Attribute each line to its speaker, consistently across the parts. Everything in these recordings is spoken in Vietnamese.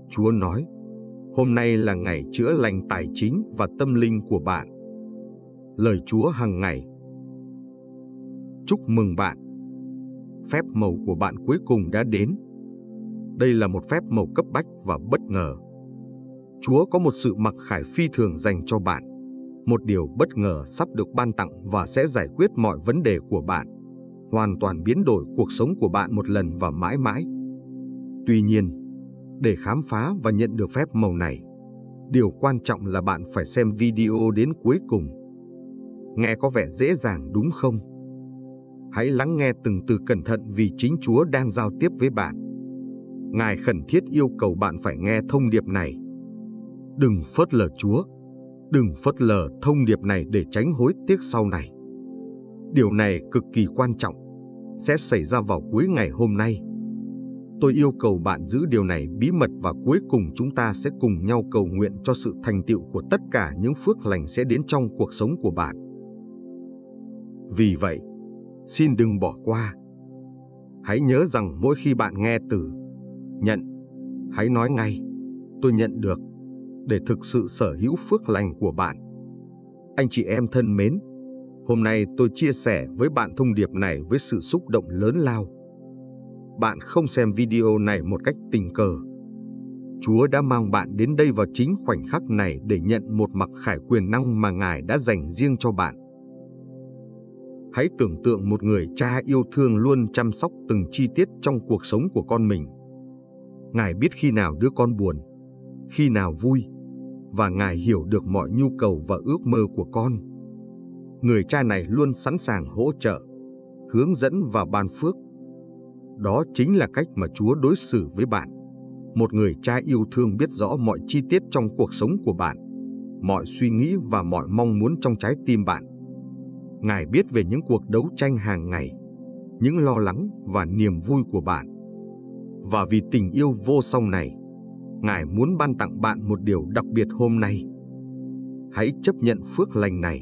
Speaker 1: Chúa nói, hôm nay là ngày chữa lành tài chính và tâm linh của bạn. Lời Chúa hàng ngày. Chúc mừng bạn. Phép màu của bạn cuối cùng đã đến. Đây là một phép màu cấp bách và bất ngờ. Chúa có một sự mặc khải phi thường dành cho bạn. Một điều bất ngờ sắp được ban tặng và sẽ giải quyết mọi vấn đề của bạn, hoàn toàn biến đổi cuộc sống của bạn một lần và mãi mãi. Tuy nhiên, để khám phá và nhận được phép màu này, điều quan trọng là bạn phải xem video đến cuối cùng. Nghe có vẻ dễ dàng đúng không? Hãy lắng nghe từng từ cẩn thận vì chính Chúa đang giao tiếp với bạn. Ngài khẩn thiết yêu cầu bạn phải nghe thông điệp này. Đừng phớt lờ Chúa. Đừng phớt lờ thông điệp này để tránh hối tiếc sau này. Điều này cực kỳ quan trọng, sẽ xảy ra vào cuối ngày hôm nay. Tôi yêu cầu bạn giữ điều này bí mật và cuối cùng chúng ta sẽ cùng nhau cầu nguyện cho sự thành tựu của tất cả những phước lành sẽ đến trong cuộc sống của bạn. Vì vậy, xin đừng bỏ qua. Hãy nhớ rằng mỗi khi bạn nghe từ nhận, hãy nói ngay, tôi nhận được, để thực sự sở hữu phước lành của bạn. Anh chị em thân mến, hôm nay tôi chia sẻ với bạn thông điệp này với sự xúc động lớn lao. Bạn không xem video này một cách tình cờ. Chúa đã mang bạn đến đây vào chính khoảnh khắc này để nhận một mặc khải quyền năng mà Ngài đã dành riêng cho bạn. Hãy tưởng tượng một người cha yêu thương luôn chăm sóc từng chi tiết trong cuộc sống của con mình. Ngài biết khi nào đứa con buồn, khi nào vui, và Ngài hiểu được mọi nhu cầu và ước mơ của con. Người cha này luôn sẵn sàng hỗ trợ, hướng dẫn và ban phước. Đó chính là cách mà Chúa đối xử với bạn. Một người cha yêu thương biết rõ mọi chi tiết trong cuộc sống của bạn, mọi suy nghĩ và mọi mong muốn trong trái tim bạn. Ngài biết về những cuộc đấu tranh hàng ngày, những lo lắng và niềm vui của bạn. Và vì tình yêu vô song này, Ngài muốn ban tặng bạn một điều đặc biệt hôm nay. Hãy chấp nhận phước lành này.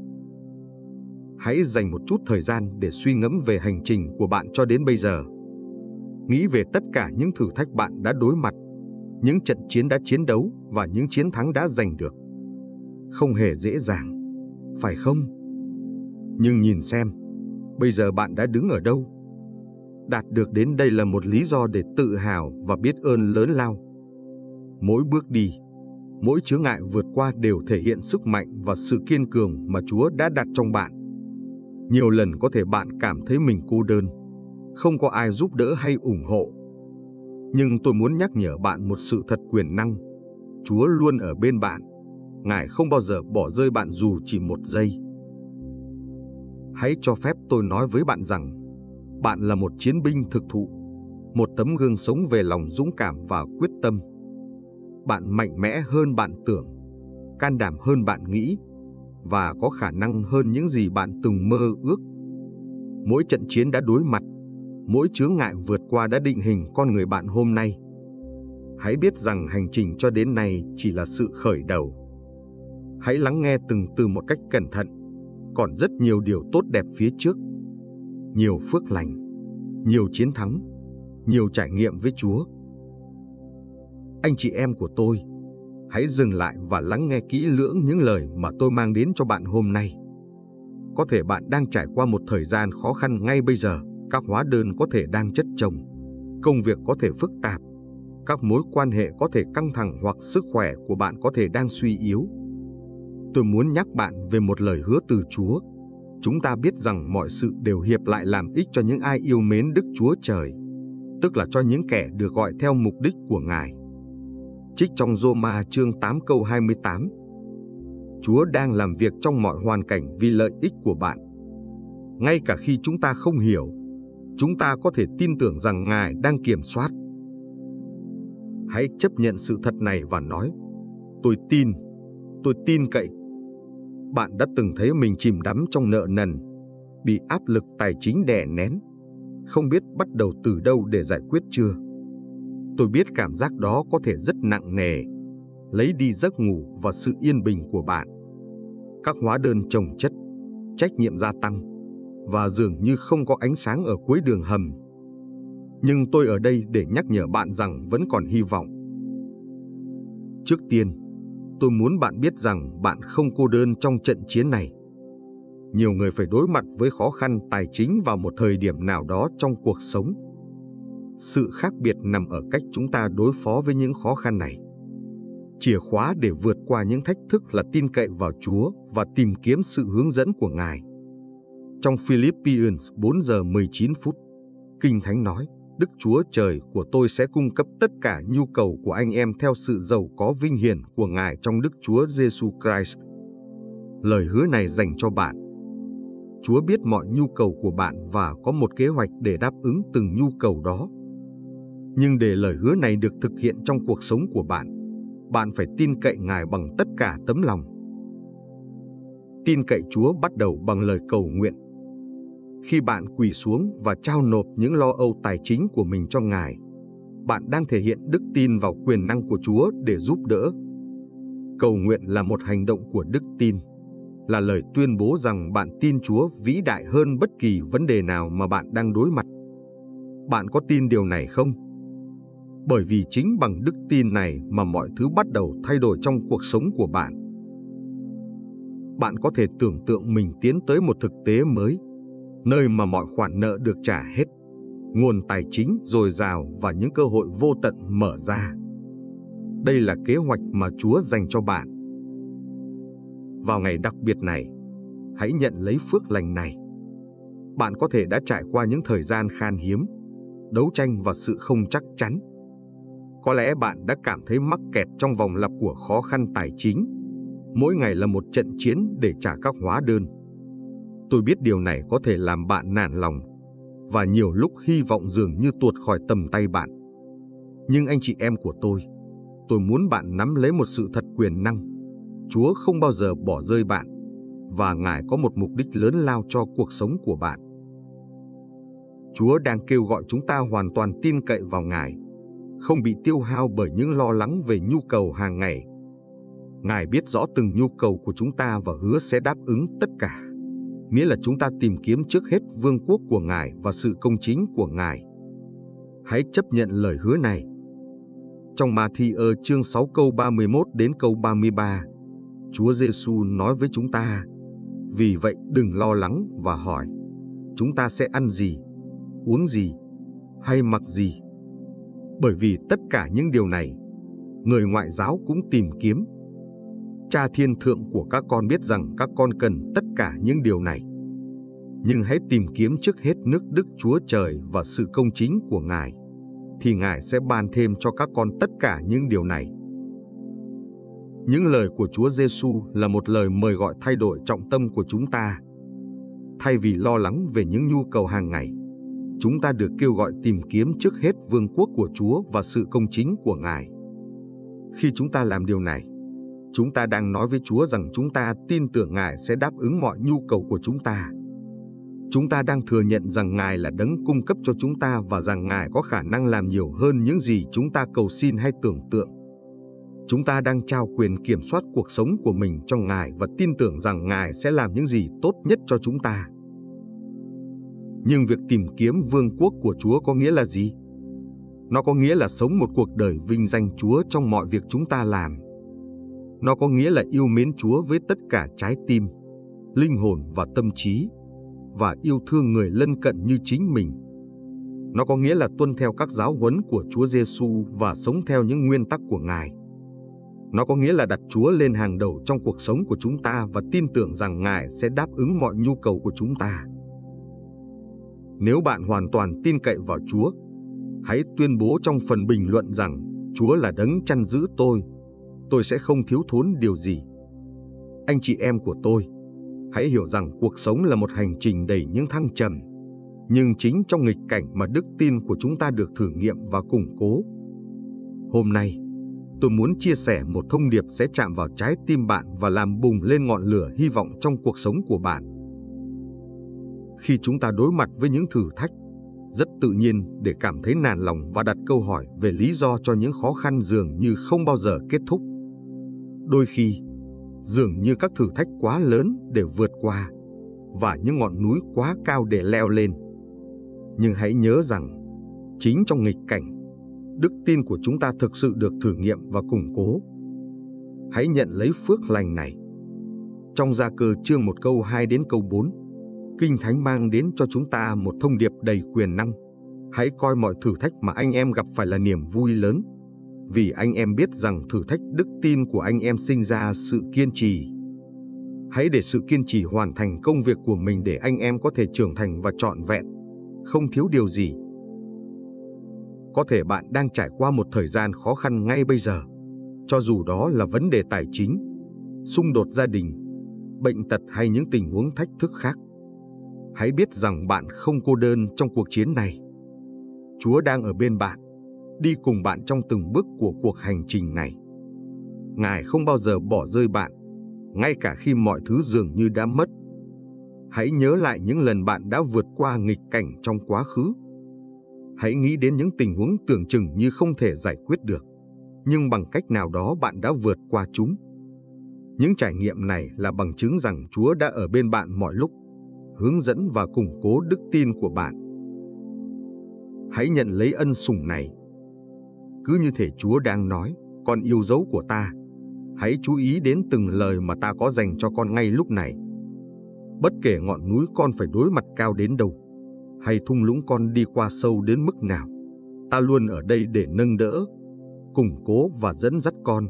Speaker 1: Hãy dành một chút thời gian để suy ngẫm về hành trình của bạn cho đến bây giờ. Nghĩ về tất cả những thử thách bạn đã đối mặt, những trận chiến đã chiến đấu và những chiến thắng đã giành được. Không hề dễ dàng, phải không? Nhưng nhìn xem, bây giờ bạn đã đứng ở đâu? Đạt được đến đây là một lý do để tự hào và biết ơn lớn lao. Mỗi bước đi, mỗi chướng ngại vượt qua đều thể hiện sức mạnh và sự kiên cường mà Chúa đã đặt trong bạn. Nhiều lần có thể bạn cảm thấy mình cô đơn, không có ai giúp đỡ hay ủng hộ. Nhưng tôi muốn nhắc nhở bạn một sự thật quyền năng. Chúa luôn ở bên bạn. Ngài không bao giờ bỏ rơi bạn dù chỉ một giây. Hãy cho phép tôi nói với bạn rằng, bạn là một chiến binh thực thụ, một tấm gương sống về lòng dũng cảm và quyết tâm. Bạn mạnh mẽ hơn bạn tưởng, can đảm hơn bạn nghĩ, và có khả năng hơn những gì bạn từng mơ ước. Mỗi trận chiến đã đối mặt, mỗi chướng ngại vượt qua đã định hình con người bạn hôm nay. Hãy biết rằng hành trình cho đến nay chỉ là sự khởi đầu. Hãy lắng nghe từng từ một cách cẩn thận. Còn rất nhiều điều tốt đẹp phía trước. Nhiều phước lành, nhiều chiến thắng, nhiều trải nghiệm với Chúa. Anh chị em của tôi, hãy dừng lại và lắng nghe kỹ lưỡng những lời mà tôi mang đến cho bạn hôm nay. Có thể bạn đang trải qua một thời gian khó khăn ngay bây giờ, các hóa đơn có thể đang chất chồng, công việc có thể phức tạp, các mối quan hệ có thể căng thẳng hoặc sức khỏe của bạn có thể đang suy yếu. Tôi muốn nhắc bạn về một lời hứa từ Chúa. Chúng ta biết rằng mọi sự đều hiệp lại làm ích cho những ai yêu mến Đức Chúa Trời, tức là cho những kẻ được gọi theo mục đích của Ngài. Trích trong Roma chương 8 câu 28. Chúa đang làm việc trong mọi hoàn cảnh vì lợi ích của bạn. Ngay cả khi chúng ta không hiểu, chúng ta có thể tin tưởng rằng Ngài đang kiểm soát. Hãy chấp nhận sự thật này và nói, tôi tin cậy. Bạn đã từng thấy mình chìm đắm trong nợ nần, bị áp lực tài chính đè nén, không biết bắt đầu từ đâu để giải quyết chưa? Tôi biết cảm giác đó có thể rất nặng nề, lấy đi giấc ngủ và sự yên bình của bạn. Các hóa đơn chồng chất, trách nhiệm gia tăng, và dường như không có ánh sáng ở cuối đường hầm. Nhưng tôi ở đây để nhắc nhở bạn rằng vẫn còn hy vọng. Trước tiên, tôi muốn bạn biết rằng bạn không cô đơn trong trận chiến này. Nhiều người phải đối mặt với khó khăn tài chính vào một thời điểm nào đó trong cuộc sống. Sự khác biệt nằm ở cách chúng ta đối phó với những khó khăn này. Chìa khóa để vượt qua những thách thức là tin cậy vào Chúa và tìm kiếm sự hướng dẫn của Ngài. Trong Philippians 4:19, Kinh Thánh nói, Đức Chúa Trời của tôi sẽ cung cấp tất cả nhu cầu của anh em theo sự giàu có vinh hiển của Ngài trong Đức Chúa Giêsu Christ. Lời hứa này dành cho bạn. Chúa biết mọi nhu cầu của bạn và có một kế hoạch để đáp ứng từng nhu cầu đó. Nhưng để lời hứa này được thực hiện trong cuộc sống của bạn, bạn phải tin cậy Ngài bằng tất cả tấm lòng. Tin cậy Chúa bắt đầu bằng lời cầu nguyện. Khi bạn quỳ xuống và trao nộp những lo âu tài chính của mình cho Ngài, bạn đang thể hiện đức tin vào quyền năng của Chúa để giúp đỡ. Cầu nguyện là một hành động của đức tin, là lời tuyên bố rằng bạn tin Chúa vĩ đại hơn bất kỳ vấn đề nào mà bạn đang đối mặt. Bạn có tin điều này không? Bởi vì chính bằng đức tin này mà mọi thứ bắt đầu thay đổi trong cuộc sống của bạn. Bạn có thể tưởng tượng mình tiến tới một thực tế mới, nơi mà mọi khoản nợ được trả hết, nguồn tài chính dồi dào và những cơ hội vô tận mở ra. Đây là kế hoạch mà Chúa dành cho bạn. Vào ngày đặc biệt này, hãy nhận lấy phước lành này. Bạn có thể đã trải qua những thời gian khan hiếm, đấu tranh và sự không chắc chắn. Có lẽ bạn đã cảm thấy mắc kẹt trong vòng lặp của khó khăn tài chính. Mỗi ngày là một trận chiến để trả các hóa đơn. Tôi biết điều này có thể làm bạn nản lòng, và nhiều lúc hy vọng dường như tuột khỏi tầm tay bạn. Nhưng anh chị em của tôi muốn bạn nắm lấy một sự thật quyền năng. Chúa không bao giờ bỏ rơi bạn, và Ngài có một mục đích lớn lao cho cuộc sống của bạn. Chúa đang kêu gọi chúng ta hoàn toàn tin cậy vào Ngài, không bị tiêu hao bởi những lo lắng về nhu cầu hàng ngày. Ngài biết rõ từng nhu cầu của chúng ta và hứa sẽ đáp ứng tất cả, miễn là chúng ta tìm kiếm trước hết vương quốc của Ngài và sự công chính của Ngài. Hãy chấp nhận lời hứa này. Trong Ma-thi-ơ chương 6 câu 31 đến câu 33, Chúa Giêsu nói với chúng ta, vì vậy đừng lo lắng và hỏi, chúng ta sẽ ăn gì, uống gì, hay mặc gì? Bởi vì tất cả những điều này, người ngoại giáo cũng tìm kiếm. Cha Thiên Thượng của các con biết rằng các con cần tất cả những điều này. Nhưng hãy tìm kiếm trước hết nước Đức Chúa Trời và sự công chính của Ngài, thì Ngài sẽ ban thêm cho các con tất cả những điều này. Những lời của Chúa Giêsu là một lời mời gọi thay đổi trọng tâm của chúng ta. Thay vì lo lắng về những nhu cầu hàng ngày, chúng ta được kêu gọi tìm kiếm trước hết vương quốc của Chúa và sự công chính của Ngài. Khi chúng ta làm điều này, chúng ta đang nói với Chúa rằng chúng ta tin tưởng Ngài sẽ đáp ứng mọi nhu cầu của chúng ta. Chúng ta đang thừa nhận rằng Ngài là đấng cung cấp cho chúng ta và rằng Ngài có khả năng làm nhiều hơn những gì chúng ta cầu xin hay tưởng tượng. Chúng ta đang trao quyền kiểm soát cuộc sống của mình cho Ngài và tin tưởng rằng Ngài sẽ làm những gì tốt nhất cho chúng ta. Nhưng việc tìm kiếm vương quốc của Chúa có nghĩa là gì? Nó có nghĩa là sống một cuộc đời vinh danh Chúa trong mọi việc chúng ta làm. Nó có nghĩa là yêu mến Chúa với tất cả trái tim, linh hồn và tâm trí, và yêu thương người lân cận như chính mình. Nó có nghĩa là tuân theo các giáo huấn của Chúa Giêsu và sống theo những nguyên tắc của Ngài. Nó có nghĩa là đặt Chúa lên hàng đầu trong cuộc sống của chúng ta và tin tưởng rằng Ngài sẽ đáp ứng mọi nhu cầu của chúng ta. Nếu bạn hoàn toàn tin cậy vào Chúa, hãy tuyên bố trong phần bình luận rằng Chúa là đấng chăn giữ tôi sẽ không thiếu thốn điều gì. Anh chị em của tôi, hãy hiểu rằng cuộc sống là một hành trình đầy những thăng trầm, nhưng chính trong nghịch cảnh mà đức tin của chúng ta được thử nghiệm và củng cố. Hôm nay, tôi muốn chia sẻ một thông điệp sẽ chạm vào trái tim bạn và làm bùng lên ngọn lửa hy vọng trong cuộc sống của bạn. Khi chúng ta đối mặt với những thử thách, rất tự nhiên để cảm thấy nản lòng và đặt câu hỏi về lý do cho những khó khăn dường như không bao giờ kết thúc. Đôi khi, dường như các thử thách quá lớn để vượt qua và những ngọn núi quá cao để leo lên. Nhưng hãy nhớ rằng, chính trong nghịch cảnh, đức tin của chúng ta thực sự được thử nghiệm và củng cố. hãy nhận lấy phước lành này. Trong Gia Cơ chương 1 câu 2 đến câu 4, Kinh Thánh mang đến cho chúng ta một thông điệp đầy quyền năng. Hãy coi mọi thử thách mà anh em gặp phải là niềm vui lớn, vì anh em biết rằng thử thách đức tin của anh em sinh ra sự kiên trì. Hãy để sự kiên trì hoàn thành công việc của mình để anh em có thể trưởng thành và trọn vẹn, không thiếu điều gì. Có thể bạn đang trải qua một thời gian khó khăn ngay bây giờ, cho dù đó là vấn đề tài chính, xung đột gia đình, bệnh tật hay những tình huống thách thức khác. Hãy biết rằng bạn không cô đơn trong cuộc chiến này. Chúa đang ở bên bạn, đi cùng bạn trong từng bước của cuộc hành trình này. Ngài không bao giờ bỏ rơi bạn, ngay cả khi mọi thứ dường như đã mất. Hãy nhớ lại những lần bạn đã vượt qua nghịch cảnh trong quá khứ. Hãy nghĩ đến những tình huống tưởng chừng như không thể giải quyết được, nhưng bằng cách nào đó bạn đã vượt qua chúng. Những trải nghiệm này là bằng chứng rằng Chúa đã ở bên bạn mọi lúc, hướng dẫn và củng cố đức tin của bạn. Hãy nhận lấy ân sủng này. Cứ như thể Chúa đang nói, con yêu dấu của ta, hãy chú ý đến từng lời mà ta có dành cho con ngay lúc này. Bất kể ngọn núi con phải đối mặt cao đến đâu, hay thung lũng con đi qua sâu đến mức nào, ta luôn ở đây để nâng đỡ, củng cố và dẫn dắt con.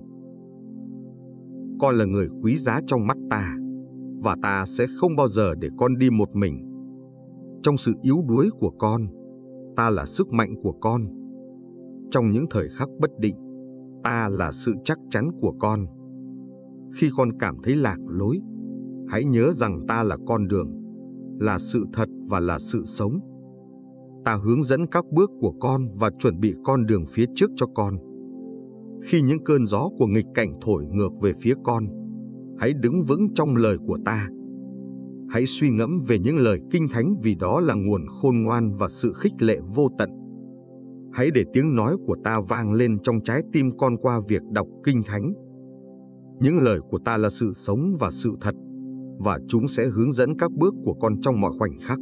Speaker 1: Con là người quý giá trong mắt ta, và ta sẽ không bao giờ để con đi một mình. Trong sự yếu đuối của con, ta là sức mạnh của con. Trong những thời khắc bất định, ta là sự chắc chắn của con. Khi con cảm thấy lạc lối, hãy nhớ rằng ta là con đường, là sự thật và là sự sống. Ta hướng dẫn các bước của con và chuẩn bị con đường phía trước cho con. Khi những cơn gió của nghịch cảnh thổi ngược về phía con, hãy đứng vững trong lời của ta. Hãy suy ngẫm về những lời Kinh Thánh vì đó là nguồn khôn ngoan và sự khích lệ vô tận. Hãy để tiếng nói của ta vang lên trong trái tim con qua việc đọc Kinh Thánh. Những lời của ta là sự sống và sự thật, và chúng sẽ hướng dẫn các bước của con trong mọi khoảnh khắc.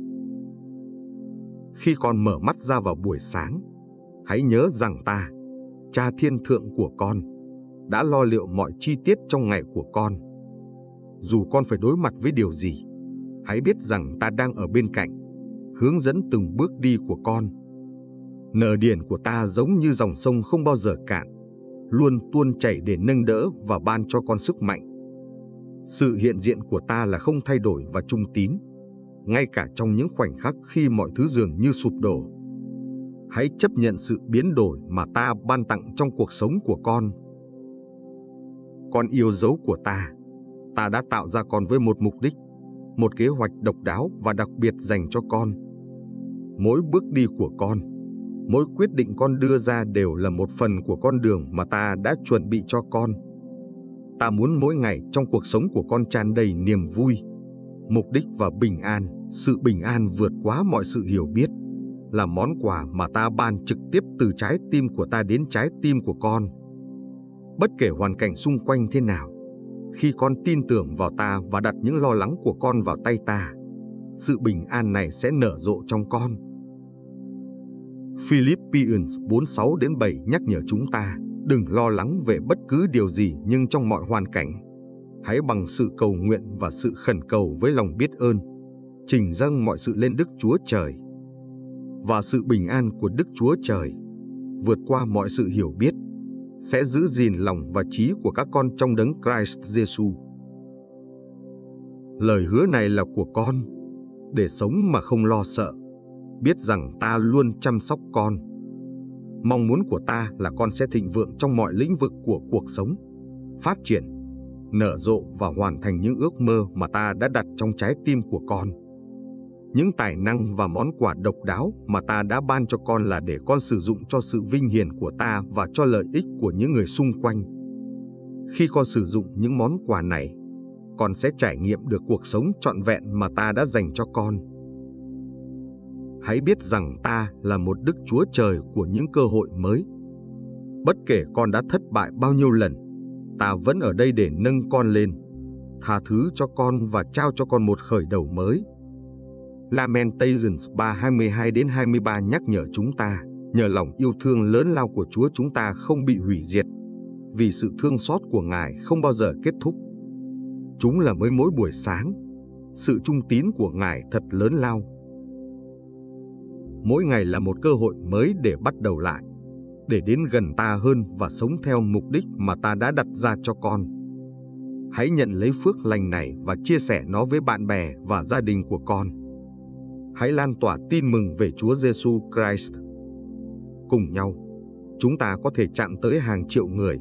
Speaker 1: Khi con mở mắt ra vào buổi sáng, hãy nhớ rằng ta, Cha Thiên Thượng của con, đã lo liệu mọi chi tiết trong ngày của con. Dù con phải đối mặt với điều gì, hãy biết rằng ta đang ở bên cạnh, hướng dẫn từng bước đi của con. Nợ điển của ta giống như dòng sông không bao giờ cạn, luôn tuôn chảy để nâng đỡ và ban cho con sức mạnh. Sự hiện diện của ta là không thay đổi và trung tín, ngay cả trong những khoảnh khắc khi mọi thứ dường như sụp đổ. Hãy chấp nhận sự biến đổi mà ta ban tặng trong cuộc sống của con. Con yêu dấu của ta đã tạo ra con với một mục đích, một kế hoạch độc đáo và đặc biệt dành cho con. Mỗi bước đi của con, mỗi quyết định con đưa ra đều là một phần của con đường mà ta đã chuẩn bị cho con. Ta muốn mỗi ngày trong cuộc sống của con tràn đầy niềm vui, mục đích và bình an. Sự bình an vượt quá mọi sự hiểu biết là món quà mà ta ban trực tiếp từ trái tim của ta đến trái tim của con. Bất kể hoàn cảnh xung quanh thế nào, khi con tin tưởng vào ta và đặt những lo lắng của con vào tay ta, sự bình an này sẽ nở rộ trong con. Philippians 4:6-7 nhắc nhở chúng ta đừng lo lắng về bất cứ điều gì, nhưng trong mọi hoàn cảnh, hãy bằng sự cầu nguyện và sự khẩn cầu với lòng biết ơn, trình dâng mọi sự lên Đức Chúa Trời. Và sự bình an của Đức Chúa Trời, vượt qua mọi sự hiểu biết, sẽ giữ gìn lòng và trí của các con trong đấng Christ Jesus. Lời hứa này là của con, để sống mà không lo sợ, biết rằng ta luôn chăm sóc con. Mong muốn của ta là con sẽ thịnh vượng trong mọi lĩnh vực của cuộc sống, phát triển, nở rộ và hoàn thành những ước mơ mà ta đã đặt trong trái tim của con. Những tài năng và món quà độc đáo mà ta đã ban cho con là để con sử dụng cho sự vinh hiển của ta và cho lợi ích của những người xung quanh. Khi con sử dụng những món quà này, con sẽ trải nghiệm được cuộc sống trọn vẹn mà ta đã dành cho con. Hãy biết rằng ta là một Đức Chúa Trời của những cơ hội mới. Bất kể con đã thất bại bao nhiêu lần, ta vẫn ở đây để nâng con lên, tha thứ cho con và trao cho con một khởi đầu mới. Lamentations 3:22-23 nhắc nhở chúng ta, nhờ lòng yêu thương lớn lao của Chúa chúng ta không bị hủy diệt, vì sự thương xót của Ngài không bao giờ kết thúc. Chúng là mới mỗi buổi sáng, sự trung tín của Ngài thật lớn lao. Mỗi ngày là một cơ hội mới để bắt đầu lại, để đến gần ta hơn và sống theo mục đích mà ta đã đặt ra cho con. Hãy nhận lấy phước lành này và chia sẻ nó với bạn bè và gia đình của con. Hãy lan tỏa tin mừng về Chúa Giêsu Christ. Cùng nhau, chúng ta có thể chạm tới hàng triệu người.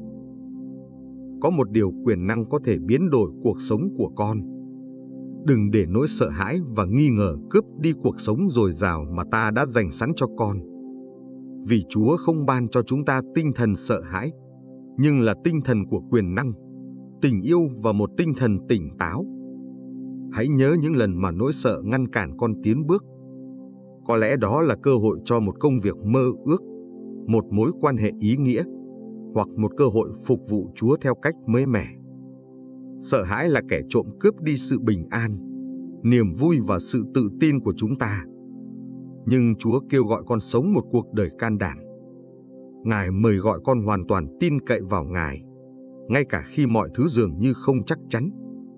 Speaker 1: Có một điều quyền năng có thể biến đổi cuộc sống của con. Đừng để nỗi sợ hãi và nghi ngờ cướp đi cuộc sống dồi dào mà ta đã dành sẵn cho con. Vì Chúa không ban cho chúng ta tinh thần sợ hãi, nhưng là tinh thần của quyền năng, tình yêu và một tinh thần tỉnh táo. Hãy nhớ những lần mà nỗi sợ ngăn cản con tiến bước. Có lẽ đó là cơ hội cho một công việc mơ ước, một mối quan hệ ý nghĩa, hoặc một cơ hội phục vụ Chúa theo cách mới mẻ. Sợ hãi là kẻ trộm cướp đi sự bình an, niềm vui và sự tự tin của chúng ta. Nhưng Chúa kêu gọi con sống một cuộc đời can đảm. Ngài mời gọi con hoàn toàn tin cậy vào Ngài, ngay cả khi mọi thứ dường như không chắc chắn.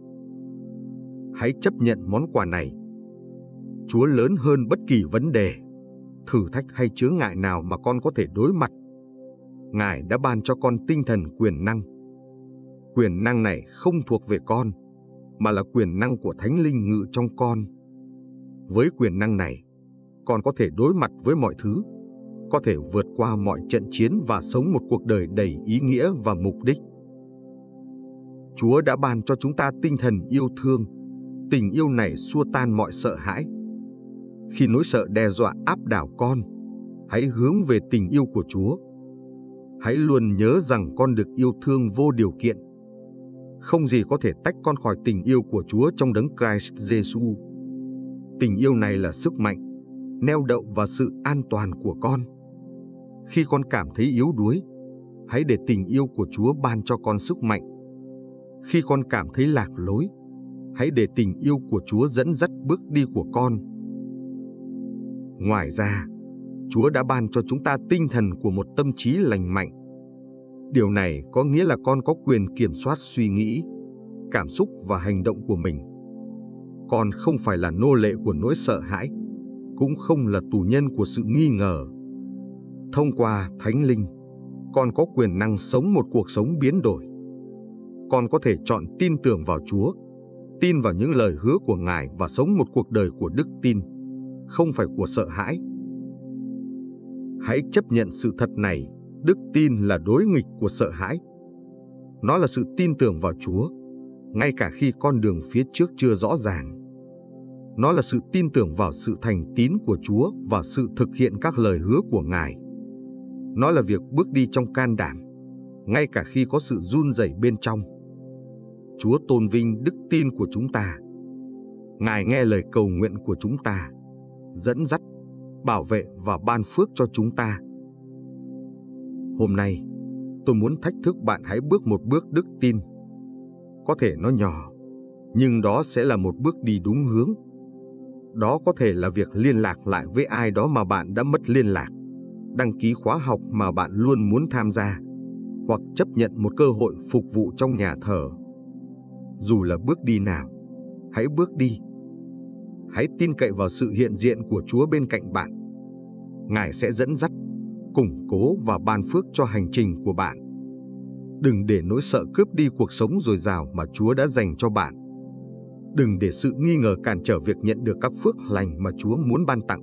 Speaker 1: Hãy chấp nhận món quà này. Chúa lớn hơn bất kỳ vấn đề, thử thách hay chướng ngại nào mà con có thể đối mặt. Ngài đã ban cho con tinh thần quyền năng. Quyền năng này không thuộc về con, mà là quyền năng của Thánh Linh ngự trong con. Với quyền năng này, con có thể đối mặt với mọi thứ, có thể vượt qua mọi trận chiến và sống một cuộc đời đầy ý nghĩa và mục đích. Chúa đã ban cho chúng ta tinh thần yêu thương. Tình yêu này xua tan mọi sợ hãi. Khi nỗi sợ đe dọa áp đảo con, hãy hướng về tình yêu của Chúa. Hãy luôn nhớ rằng con được yêu thương vô điều kiện. Không gì có thể tách con khỏi tình yêu của Chúa trong đấng Christ Jesus. Tình yêu này là sức mạnh, neo đậu và sự an toàn của con. Khi con cảm thấy yếu đuối, hãy để tình yêu của Chúa ban cho con sức mạnh. Khi con cảm thấy lạc lối, hãy để tình yêu của Chúa dẫn dắt bước đi của con. Ngoài ra, Chúa đã ban cho chúng ta tinh thần của một tâm trí lành mạnh. Điều này có nghĩa là con có quyền kiểm soát suy nghĩ, cảm xúc và hành động của mình. Con không phải là nô lệ của nỗi sợ hãi, cũng không là tù nhân của sự nghi ngờ. Thông qua Thánh Linh, con có quyền năng sống một cuộc sống biến đổi. Con có thể chọn tin tưởng vào Chúa, tin vào những lời hứa của Ngài và sống một cuộc đời của đức tin, không phải của sợ hãi. Hãy chấp nhận sự thật này, đức tin là đối nghịch của sợ hãi. Nó là sự tin tưởng vào Chúa, ngay cả khi con đường phía trước chưa rõ ràng. Nó là sự tin tưởng vào sự thành tín của Chúa và sự thực hiện các lời hứa của Ngài. Nó là việc bước đi trong can đảm, ngay cả khi có sự run rẩy bên trong. Chúa tôn vinh đức tin của chúng ta. Ngài nghe lời cầu nguyện của chúng ta, dẫn dắt, bảo vệ và ban phước cho chúng ta. Hôm nay, tôi muốn thách thức bạn hãy bước một bước đức tin. Có thể nó nhỏ, nhưng đó sẽ là một bước đi đúng hướng. Đó có thể là việc liên lạc lại với ai đó mà bạn đã mất liên lạc, đăng ký khóa học mà bạn luôn muốn tham gia, hoặc chấp nhận một cơ hội phục vụ trong nhà thờ. Dù là bước đi nào, hãy bước đi. Hãy tin cậy vào sự hiện diện của Chúa bên cạnh bạn. Ngài sẽ dẫn dắt, củng cố và ban phước cho hành trình của bạn. Đừng để nỗi sợ cướp đi cuộc sống dồi dào mà Chúa đã dành cho bạn. Đừng để sự nghi ngờ cản trở việc nhận được các phước lành mà Chúa muốn ban tặng.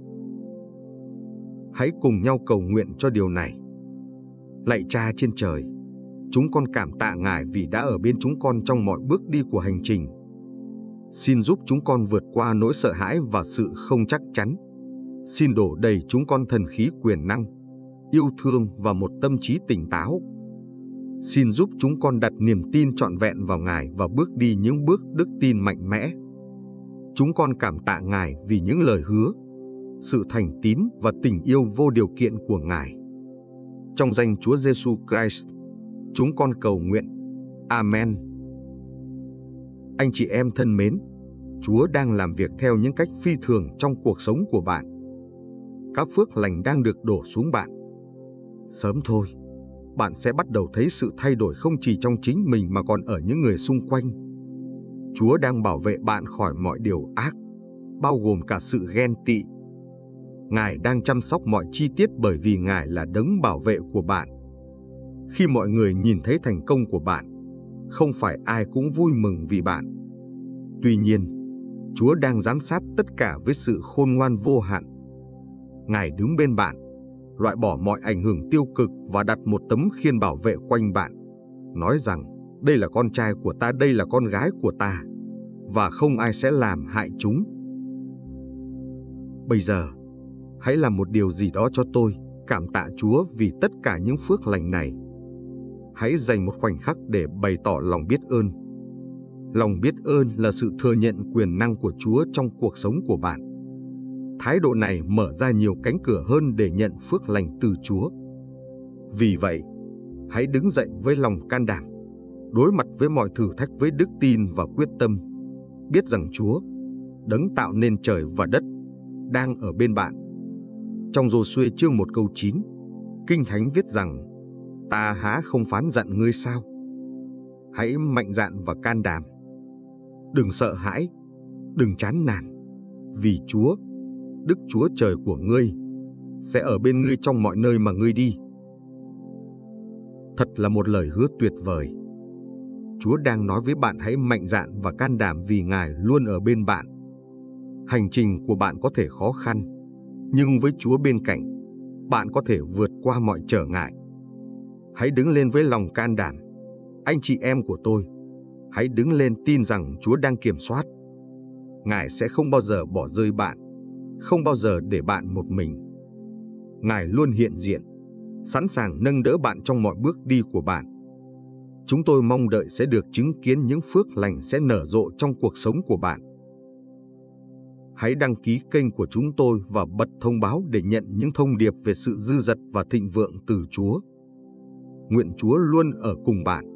Speaker 1: Hãy cùng nhau cầu nguyện cho điều này. Lạy Cha trên trời, chúng con cảm tạ Ngài vì đã ở bên chúng con trong mọi bước đi của hành trình. Xin giúp chúng con vượt qua nỗi sợ hãi và sự không chắc chắn. Xin đổ đầy chúng con thần khí quyền năng, yêu thương và một tâm trí tỉnh táo. Xin giúp chúng con đặt niềm tin trọn vẹn vào Ngài và bước đi những bước đức tin mạnh mẽ. Chúng con cảm tạ Ngài vì những lời hứa, sự thành tín và tình yêu vô điều kiện của Ngài. Trong danh Chúa Giêsu Christ, chúng con cầu nguyện. Amen. Anh chị em thân mến, Chúa đang làm việc theo những cách phi thường trong cuộc sống của bạn. Các phước lành đang được đổ xuống bạn. Sớm thôi, bạn sẽ bắt đầu thấy sự thay đổi không chỉ trong chính mình mà còn ở những người xung quanh. Chúa đang bảo vệ bạn khỏi mọi điều ác, bao gồm cả sự ghen tị. Ngài đang chăm sóc mọi chi tiết bởi vì Ngài là đấng bảo vệ của bạn. Khi mọi người nhìn thấy thành công của bạn, không phải ai cũng vui mừng vì bạn. Tuy nhiên, Chúa đang giám sát tất cả với sự khôn ngoan vô hạn. Ngài đứng bên bạn, loại bỏ mọi ảnh hưởng tiêu cực và đặt một tấm khiên bảo vệ quanh bạn, nói rằng đây là con trai của ta, đây là con gái của ta, và không ai sẽ làm hại chúng. Bây giờ, hãy làm một điều gì đó cho tôi, cảm tạ Chúa vì tất cả những phước lành này. Hãy dành một khoảnh khắc để bày tỏ lòng biết ơn. Lòng biết ơn là sự thừa nhận quyền năng của Chúa trong cuộc sống của bạn. Thái độ này mở ra nhiều cánh cửa hơn để nhận phước lành từ Chúa. Vì vậy, hãy đứng dậy với lòng can đảm, đối mặt với mọi thử thách với đức tin và quyết tâm, biết rằng Chúa, đấng tạo nên trời và đất, đang ở bên bạn. Trong Giô-suê chương 1 câu 9, Kinh Thánh viết rằng, ta há không phán dặn ngươi sao? Hãy mạnh dạn và can đảm. Đừng sợ hãi, đừng chán nản, vì Chúa, Đức Chúa Trời của ngươi, sẽ ở bên ngươi trong mọi nơi mà ngươi đi. Thật là một lời hứa tuyệt vời. Chúa đang nói với bạn hãy mạnh dạn và can đảm vì Ngài luôn ở bên bạn. Hành trình của bạn có thể khó khăn, nhưng với Chúa bên cạnh, bạn có thể vượt qua mọi trở ngại. Hãy đứng lên với lòng can đảm. Anh chị em của tôi, hãy đứng lên tin rằng Chúa đang kiểm soát. Ngài sẽ không bao giờ bỏ rơi bạn, không bao giờ để bạn một mình. Ngài luôn hiện diện, sẵn sàng nâng đỡ bạn trong mọi bước đi của bạn. Chúng tôi mong đợi sẽ được chứng kiến những phước lành sẽ nở rộ trong cuộc sống của bạn. Hãy đăng ký kênh của chúng tôi và bật thông báo để nhận những thông điệp về sự dư dật và thịnh vượng từ Chúa. Nguyện Chúa luôn ở cùng bạn.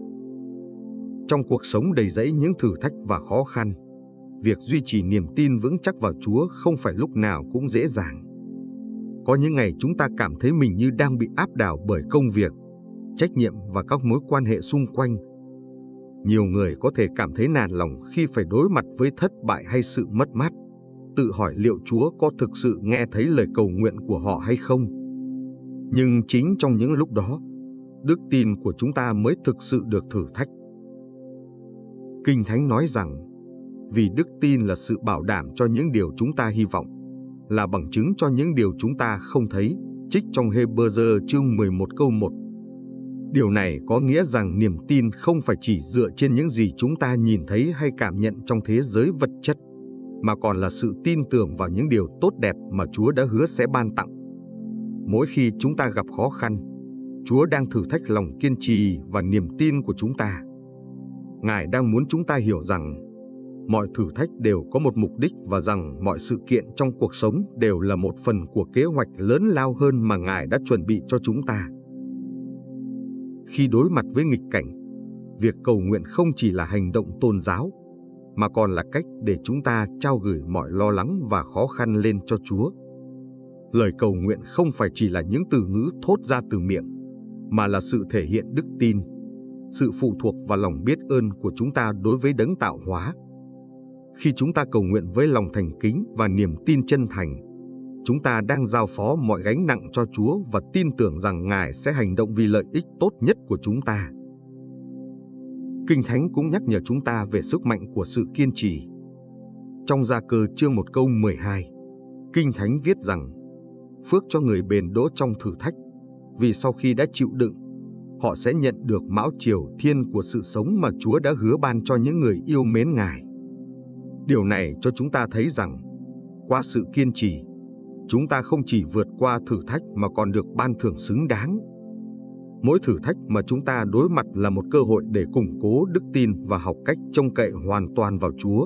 Speaker 1: Trong cuộc sống đầy rẫy những thử thách và khó khăn, việc duy trì niềm tin vững chắc vào Chúa không phải lúc nào cũng dễ dàng. Có những ngày chúng ta cảm thấy mình như đang bị áp đảo bởi công việc, trách nhiệm và các mối quan hệ xung quanh. Nhiều người có thể cảm thấy nản lòng khi phải đối mặt với thất bại hay sự mất mát, tự hỏi liệu Chúa có thực sự nghe thấy lời cầu nguyện của họ hay không. Nhưng chính trong những lúc đó, đức tin của chúng ta mới thực sự được thử thách. Kinh Thánh nói rằng, vì đức tin là sự bảo đảm cho những điều chúng ta hy vọng, là bằng chứng cho những điều chúng ta không thấy, trích trong Hê-bơ-dơ chương 11 câu 1. Điều này có nghĩa rằng niềm tin không phải chỉ dựa trên những gì chúng ta nhìn thấy hay cảm nhận trong thế giới vật chất, mà còn là sự tin tưởng vào những điều tốt đẹp mà Chúa đã hứa sẽ ban tặng. Mỗi khi chúng ta gặp khó khăn, Chúa đang thử thách lòng kiên trì và niềm tin của chúng ta. Ngài đang muốn chúng ta hiểu rằng mọi thử thách đều có một mục đích và rằng mọi sự kiện trong cuộc sống đều là một phần của kế hoạch lớn lao hơn mà Ngài đã chuẩn bị cho chúng ta. Khi đối mặt với nghịch cảnh, việc cầu nguyện không chỉ là hành động tôn giáo, mà còn là cách để chúng ta trao gửi mọi lo lắng và khó khăn lên cho Chúa. Lời cầu nguyện không phải chỉ là những từ ngữ thốt ra từ miệng, mà là sự thể hiện đức tin, sự phụ thuộc và lòng biết ơn của chúng ta đối với đấng tạo hóa. Khi chúng ta cầu nguyện với lòng thành kính và niềm tin chân thành, chúng ta đang giao phó mọi gánh nặng cho Chúa và tin tưởng rằng Ngài sẽ hành động vì lợi ích tốt nhất của chúng ta. Kinh Thánh cũng nhắc nhở chúng ta về sức mạnh của sự kiên trì. Trong Gia Cơ chương 1 câu 12, Kinh Thánh viết rằng, phước cho người bền đỗ trong thử thách, vì sau khi đã chịu đựng, họ sẽ nhận được mão triều thiên của sự sống mà Chúa đã hứa ban cho những người yêu mến Ngài. Điều này cho chúng ta thấy rằng, qua sự kiên trì, chúng ta không chỉ vượt qua thử thách mà còn được ban thưởng xứng đáng. Mỗi thử thách mà chúng ta đối mặt là một cơ hội để củng cố đức tin và học cách trông cậy hoàn toàn vào Chúa.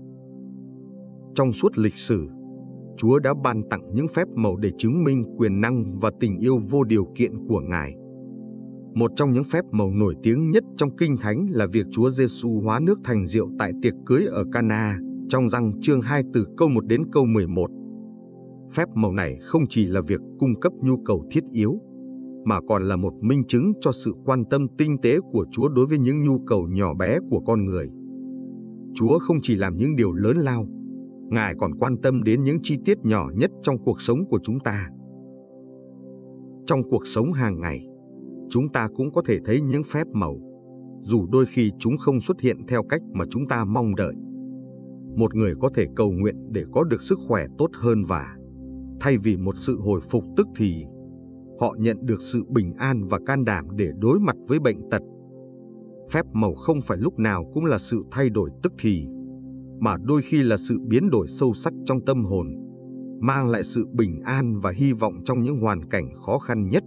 Speaker 1: Trong suốt lịch sử, Chúa đã ban tặng những phép màu để chứng minh quyền năng và tình yêu vô điều kiện của Ngài. Một trong những phép màu nổi tiếng nhất trong Kinh Thánh là việc Chúa Giêsu hóa nước thành rượu tại tiệc cưới ở Cana, trong Giăng chương 2 từ câu 1 đến câu 11. Phép màu này không chỉ là việc cung cấp nhu cầu thiết yếu, mà còn là một minh chứng cho sự quan tâm tinh tế của Chúa đối với những nhu cầu nhỏ bé của con người. Chúa không chỉ làm những điều lớn lao, Ngài còn quan tâm đến những chi tiết nhỏ nhất trong cuộc sống của chúng ta. Trong cuộc sống hàng ngày, chúng ta cũng có thể thấy những phép màu, dù đôi khi chúng không xuất hiện theo cách mà chúng ta mong đợi. Một người có thể cầu nguyện để có được sức khỏe tốt hơn và, thay vì một sự hồi phục tức thì, họ nhận được sự bình an và can đảm để đối mặt với bệnh tật. Phép màu không phải lúc nào cũng là sự thay đổi tức thì, mà đôi khi là sự biến đổi sâu sắc trong tâm hồn, mang lại sự bình an và hy vọng trong những hoàn cảnh khó khăn nhất.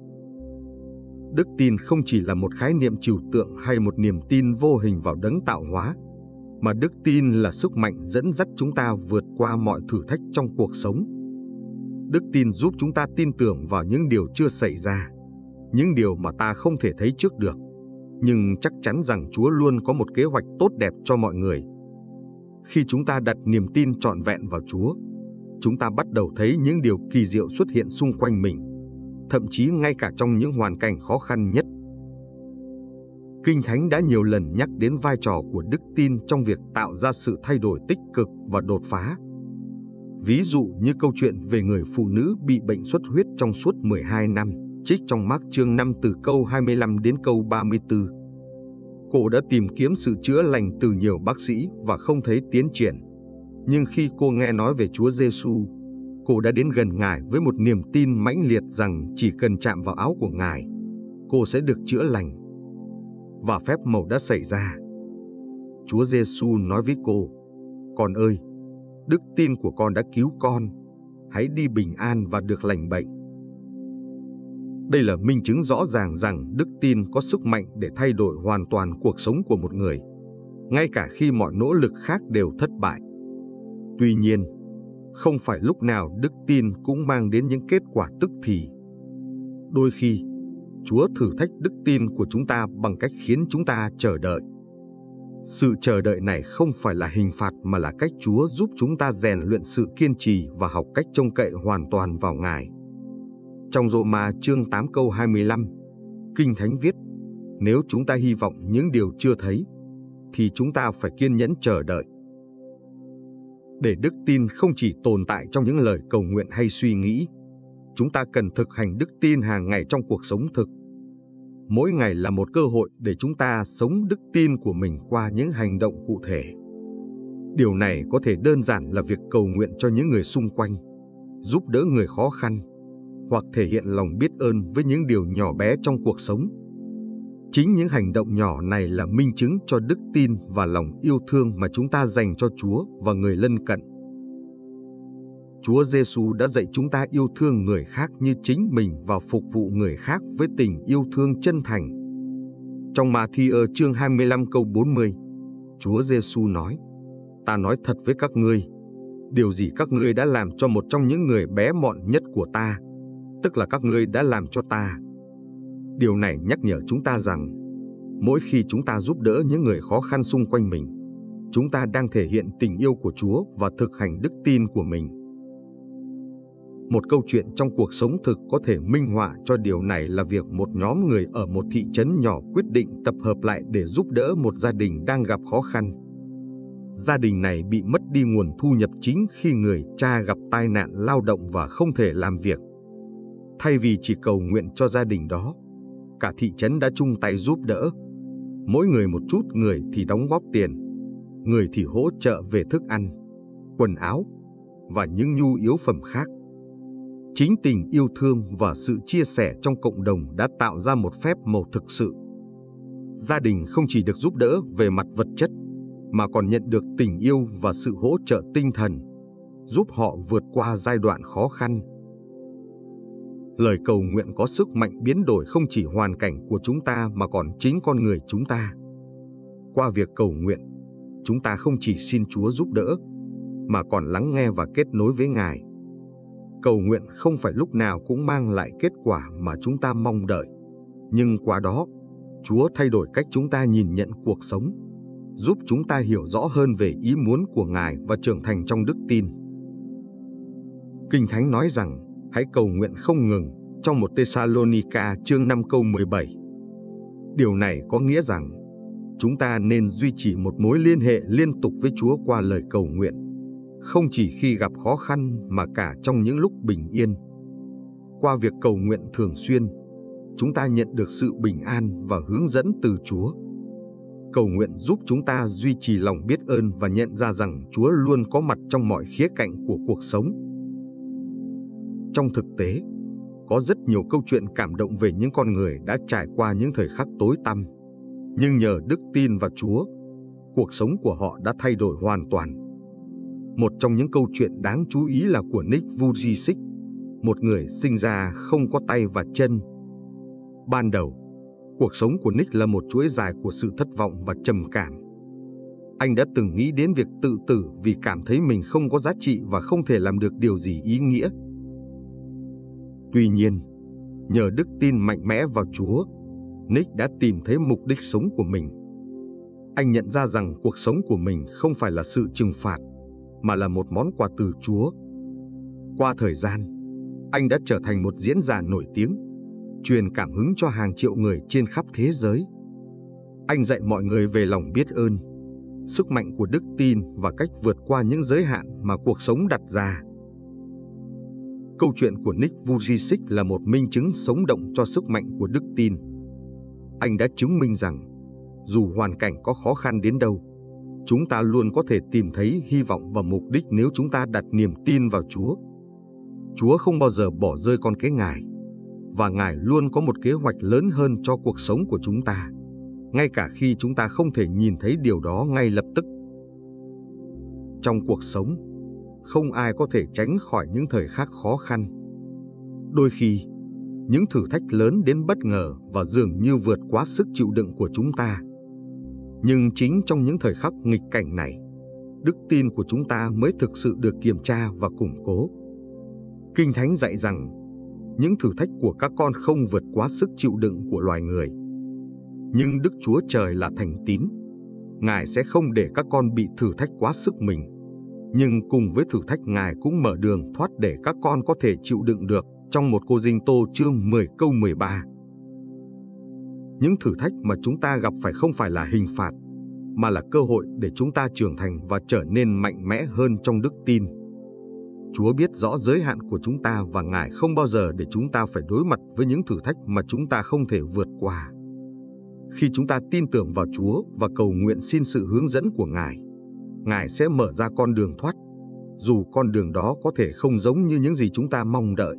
Speaker 1: Đức tin không chỉ là một khái niệm trừu tượng hay một niềm tin vô hình vào đấng tạo hóa, mà đức tin là sức mạnh dẫn dắt chúng ta vượt qua mọi thử thách trong cuộc sống. Đức tin giúp chúng ta tin tưởng vào những điều chưa xảy ra, những điều mà ta không thể thấy trước được, nhưng chắc chắn rằng Chúa luôn có một kế hoạch tốt đẹp cho mọi người. Khi chúng ta đặt niềm tin trọn vẹn vào Chúa, chúng ta bắt đầu thấy những điều kỳ diệu xuất hiện xung quanh mình, thậm chí ngay cả trong những hoàn cảnh khó khăn nhất. Kinh Thánh đã nhiều lần nhắc đến vai trò của đức tin trong việc tạo ra sự thay đổi tích cực và đột phá. Ví dụ như câu chuyện về người phụ nữ bị bệnh xuất huyết trong suốt 12 năm, trích trong Mác chương 5 từ câu 25 đến câu 34. Cô đã tìm kiếm sự chữa lành từ nhiều bác sĩ và không thấy tiến triển. Nhưng khi cô nghe nói về Chúa Giêsu, cô đã đến gần Ngài với một niềm tin mãnh liệt rằng chỉ cần chạm vào áo của Ngài, cô sẽ được chữa lành. Và phép màu đã xảy ra. Chúa Giêsu nói với cô: "Con ơi, đức tin của con đã cứu con. Hãy đi bình an và được lành bệnh." Đây là minh chứng rõ ràng rằng đức tin có sức mạnh để thay đổi hoàn toàn cuộc sống của một người, ngay cả khi mọi nỗ lực khác đều thất bại. Tuy nhiên, không phải lúc nào đức tin cũng mang đến những kết quả tức thì. Đôi khi, Chúa thử thách đức tin của chúng ta bằng cách khiến chúng ta chờ đợi. Sự chờ đợi này không phải là hình phạt mà là cách Chúa giúp chúng ta rèn luyện sự kiên trì và học cách trông cậy hoàn toàn vào Ngài. Trong Rô-ma chương 8 câu 25, Kinh Thánh viết: "Nếu chúng ta hy vọng những điều chưa thấy, thì chúng ta phải kiên nhẫn chờ đợi." Để đức tin không chỉ tồn tại trong những lời cầu nguyện hay suy nghĩ, chúng ta cần thực hành đức tin hàng ngày trong cuộc sống thực. Mỗi ngày là một cơ hội để chúng ta sống đức tin của mình qua những hành động cụ thể. Điều này có thể đơn giản là việc cầu nguyện cho những người xung quanh, giúp đỡ người khó khăn, hoặc thể hiện lòng biết ơn với những điều nhỏ bé trong cuộc sống. Chính những hành động nhỏ này là minh chứng cho đức tin và lòng yêu thương mà chúng ta dành cho Chúa và người lân cận. Chúa Giêsu đã dạy chúng ta yêu thương người khác như chính mình và phục vụ người khác với tình yêu thương chân thành. Trong Ma-thi-ơ chương 25 câu 40, Chúa Giêsu nói: "Ta nói thật với các ngươi, điều gì các ngươi đã làm cho một trong những người bé mọn nhất của ta, tức là các ngươi đã làm cho ta." Điều này nhắc nhở chúng ta rằng, mỗi khi chúng ta giúp đỡ những người khó khăn xung quanh mình, chúng ta đang thể hiện tình yêu của Chúa và thực hành đức tin của mình. Một câu chuyện trong cuộc sống thực có thể minh họa cho điều này là việc một nhóm người ở một thị trấn nhỏ quyết định tập hợp lại để giúp đỡ một gia đình đang gặp khó khăn. Gia đình này bị mất đi nguồn thu nhập chính khi người cha gặp tai nạn lao động và không thể làm việc. Thay vì chỉ cầu nguyện cho gia đình đó, cả thị trấn đã chung tay giúp đỡ. Mỗi người một chút, người thì đóng góp tiền, người thì hỗ trợ về thức ăn, quần áo và những nhu yếu phẩm khác. Chính tình yêu thương và sự chia sẻ trong cộng đồng đã tạo ra một phép màu thực sự. Gia đình không chỉ được giúp đỡ về mặt vật chất, mà còn nhận được tình yêu và sự hỗ trợ tinh thần, giúp họ vượt qua giai đoạn khó khăn. Lời cầu nguyện có sức mạnh biến đổi không chỉ hoàn cảnh của chúng ta mà còn chính con người chúng ta. Qua việc cầu nguyện, chúng ta không chỉ xin Chúa giúp đỡ, mà còn lắng nghe và kết nối với Ngài. Cầu nguyện không phải lúc nào cũng mang lại kết quả mà chúng ta mong đợi, nhưng qua đó, Chúa thay đổi cách chúng ta nhìn nhận cuộc sống, giúp chúng ta hiểu rõ hơn về ý muốn của Ngài và trưởng thành trong đức tin. Kinh Thánh nói rằng, hãy cầu nguyện không ngừng, trong 1 Thessalonica chương 5 câu 17. Điều này có nghĩa rằng chúng ta nên duy trì một mối liên hệ liên tục với Chúa qua lời cầu nguyện, không chỉ khi gặp khó khăn mà cả trong những lúc bình yên. Qua việc cầu nguyện thường xuyên, chúng ta nhận được sự bình an và hướng dẫn từ Chúa. Cầu nguyện giúp chúng ta duy trì lòng biết ơn và nhận ra rằng Chúa luôn có mặt trong mọi khía cạnh của cuộc sống. Trong thực tế, có rất nhiều câu chuyện cảm động về những con người đã trải qua những thời khắc tối tăm. Nhưng nhờ đức tin vào Chúa, cuộc sống của họ đã thay đổi hoàn toàn. Một trong những câu chuyện đáng chú ý là của Nick Vujicic, một người sinh ra không có tay và chân. Ban đầu, cuộc sống của Nick là một chuỗi dài của sự thất vọng và trầm cảm. Anh đã từng nghĩ đến việc tự tử vì cảm thấy mình không có giá trị và không thể làm được điều gì ý nghĩa. Tuy nhiên, nhờ đức tin mạnh mẽ vào Chúa, Nick đã tìm thấy mục đích sống của mình. Anh nhận ra rằng cuộc sống của mình không phải là sự trừng phạt, mà là một món quà từ Chúa. Qua thời gian, anh đã trở thành một diễn giả nổi tiếng, truyền cảm hứng cho hàng triệu người trên khắp thế giới. Anh dạy mọi người về lòng biết ơn, sức mạnh của đức tin và cách vượt qua những giới hạn mà cuộc sống đặt ra. Câu chuyện của Nick Vujicic là một minh chứng sống động cho sức mạnh của đức tin. Anh đã chứng minh rằng, dù hoàn cảnh có khó khăn đến đâu, chúng ta luôn có thể tìm thấy hy vọng và mục đích nếu chúng ta đặt niềm tin vào Chúa. Chúa không bao giờ bỏ rơi con cái Ngài, và Ngài luôn có một kế hoạch lớn hơn cho cuộc sống của chúng ta, ngay cả khi chúng ta không thể nhìn thấy điều đó ngay lập tức. Trong cuộc sống, không ai có thể tránh khỏi những thời khắc khó khăn. Đôi khi, những thử thách lớn đến bất ngờ và dường như vượt quá sức chịu đựng của chúng ta. Nhưng chính trong những thời khắc nghịch cảnh này, đức tin của chúng ta mới thực sự được kiểm tra và củng cố. Kinh Thánh dạy rằng, những thử thách của các con không vượt quá sức chịu đựng của loài người. Nhưng Đức Chúa Trời là thành tín. Ngài sẽ không để các con bị thử thách quá sức mình. Nhưng cùng với thử thách, Ngài cũng mở đường thoát để các con có thể chịu đựng được. Trong 1 Cô-rinh-tô chương 10 câu 13. Những thử thách mà chúng ta gặp phải không phải là hình phạt, mà là cơ hội để chúng ta trưởng thành và trở nên mạnh mẽ hơn trong đức tin. Chúa biết rõ giới hạn của chúng ta và Ngài không bao giờ để chúng ta phải đối mặt với những thử thách mà chúng ta không thể vượt qua. Khi chúng ta tin tưởng vào Chúa và cầu nguyện xin sự hướng dẫn của Ngài, Ngài sẽ mở ra con đường thoát, dù con đường đó có thể không giống như những gì chúng ta mong đợi.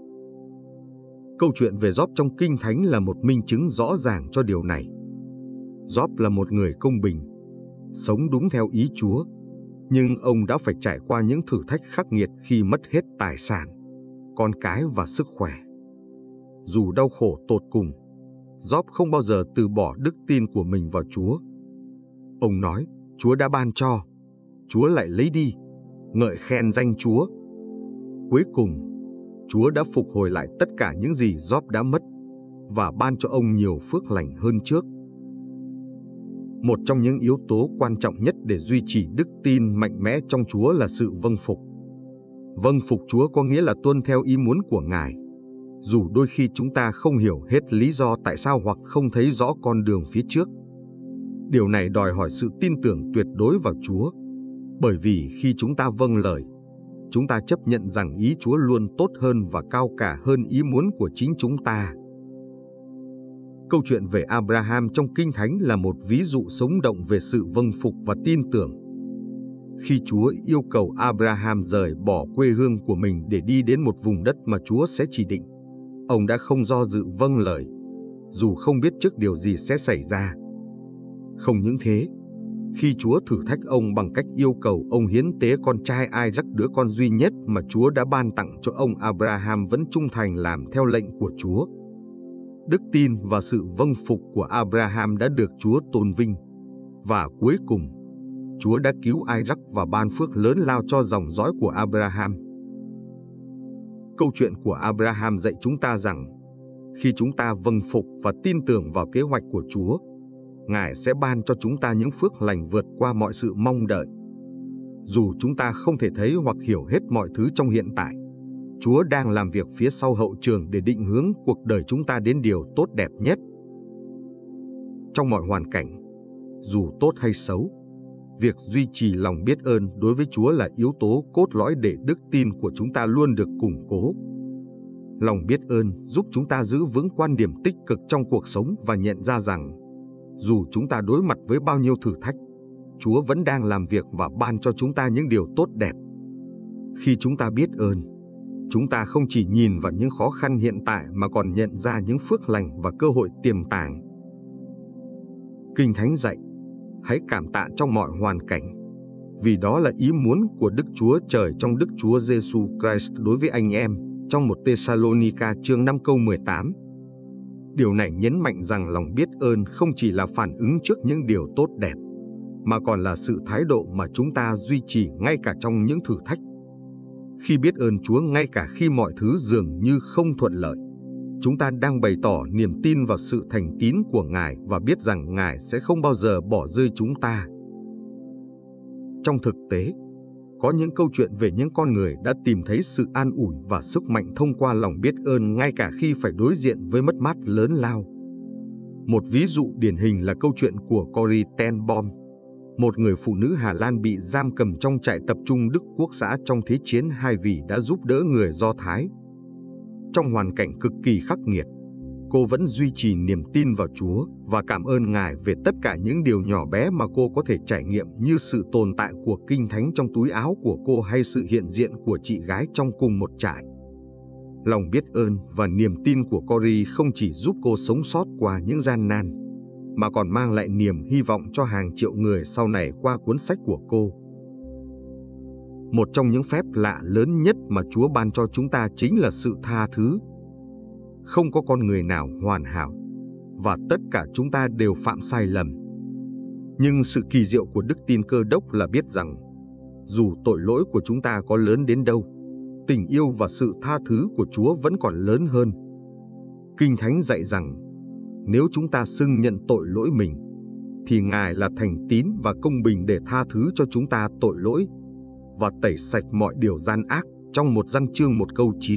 Speaker 1: Câu chuyện về Gióp trong Kinh Thánh là một minh chứng rõ ràng cho điều này. Gióp là một người công bình, sống đúng theo ý Chúa, nhưng ông đã phải trải qua những thử thách khắc nghiệt khi mất hết tài sản, con cái và sức khỏe. Dù đau khổ tột cùng, Gióp không bao giờ từ bỏ đức tin của mình vào Chúa. Ông nói, Chúa đã ban cho, Chúa lại lấy đi, ngợi khen danh Chúa. Cuối cùng, Chúa đã phục hồi lại tất cả những gì Gióp đã mất và ban cho ông nhiều phước lành hơn trước. Một trong những yếu tố quan trọng nhất để duy trì đức tin mạnh mẽ trong Chúa là sự vâng phục. Vâng phục Chúa có nghĩa là tuân theo ý muốn của Ngài, dù đôi khi chúng ta không hiểu hết lý do tại sao hoặc không thấy rõ con đường phía trước. Điều này đòi hỏi sự tin tưởng tuyệt đối vào Chúa, bởi vì khi chúng ta vâng lời, chúng ta chấp nhận rằng ý Chúa luôn tốt hơn và cao cả hơn ý muốn của chính chúng ta. Câu chuyện về Abraham trong Kinh Thánh là một ví dụ sống động về sự vâng phục và tin tưởng. Khi Chúa yêu cầu Abraham rời bỏ quê hương của mình để đi đến một vùng đất mà Chúa sẽ chỉ định, ông đã không do dự vâng lời, dù không biết trước điều gì sẽ xảy ra. Không những thế, khi Chúa thử thách ông bằng cách yêu cầu ông hiến tế con trai Isaac, đứa con duy nhất mà Chúa đã ban tặng cho ông, Abraham vẫn trung thành làm theo lệnh của Chúa. Đức tin và sự vâng phục của Abraham đã được Chúa tôn vinh, và cuối cùng, Chúa đã cứu Isaac và ban phước lớn lao cho dòng dõi của Abraham. Câu chuyện của Abraham dạy chúng ta rằng, khi chúng ta vâng phục và tin tưởng vào kế hoạch của Chúa, Ngài sẽ ban cho chúng ta những phước lành vượt qua mọi sự mong đợi. Dù chúng ta không thể thấy hoặc hiểu hết mọi thứ trong hiện tại, Chúa đang làm việc phía sau hậu trường để định hướng cuộc đời chúng ta đến điều tốt đẹp nhất. Trong mọi hoàn cảnh, dù tốt hay xấu, việc duy trì lòng biết ơn đối với Chúa là yếu tố cốt lõi để đức tin của chúng ta luôn được củng cố. Lòng biết ơn giúp chúng ta giữ vững quan điểm tích cực trong cuộc sống và nhận ra rằng, dù chúng ta đối mặt với bao nhiêu thử thách, Chúa vẫn đang làm việc và ban cho chúng ta những điều tốt đẹp. Khi chúng ta biết ơn, chúng ta không chỉ nhìn vào những khó khăn hiện tại mà còn nhận ra những phước lành và cơ hội tiềm tàng. Kinh Thánh dạy, hãy cảm tạ trong mọi hoàn cảnh, vì đó là ý muốn của Đức Chúa Trời trong Đức Chúa Giêsu Christ đối với anh em, trong 1 Thessalonica chương 5 câu 18. Điều này nhấn mạnh rằng lòng biết ơn không chỉ là phản ứng trước những điều tốt đẹp, mà còn là sự thái độ mà chúng ta duy trì ngay cả trong những thử thách. Khi biết ơn Chúa ngay cả khi mọi thứ dường như không thuận lợi, chúng ta đang bày tỏ niềm tin vào sự thành tín của Ngài và biết rằng Ngài sẽ không bao giờ bỏ rơi chúng ta. Trong thực tế, có những câu chuyện về những con người đã tìm thấy sự an ủi và sức mạnh thông qua lòng biết ơn ngay cả khi phải đối diện với mất mát lớn lao. Một ví dụ điển hình là câu chuyện của Corrie ten Boom, một người phụ nữ Hà Lan bị giam cầm trong trại tập trung Đức Quốc xã trong Thế chiến II vì đã giúp đỡ người Do Thái. Trong hoàn cảnh cực kỳ khắc nghiệt, cô vẫn duy trì niềm tin vào Chúa và cảm ơn Ngài về tất cả những điều nhỏ bé mà cô có thể trải nghiệm, như sự tồn tại của Kinh Thánh trong túi áo của cô hay sự hiện diện của chị gái trong cùng một trại. Lòng biết ơn và niềm tin của Corrie không chỉ giúp cô sống sót qua những gian nan, mà còn mang lại niềm hy vọng cho hàng triệu người sau này qua cuốn sách của cô. Một trong những phép lạ lớn nhất mà Chúa ban cho chúng ta chính là sự tha thứ. Không có con người nào hoàn hảo, và tất cả chúng ta đều phạm sai lầm. Nhưng sự kỳ diệu của đức tin Cơ Đốc là biết rằng, dù tội lỗi của chúng ta có lớn đến đâu, tình yêu và sự tha thứ của Chúa vẫn còn lớn hơn. Kinh Thánh dạy rằng, nếu chúng ta xưng nhận tội lỗi mình, thì Ngài là thành tín và công bình để tha thứ cho chúng ta tội lỗi và tẩy sạch mọi điều gian ác, trong 1 Giăng chương 1 câu 9.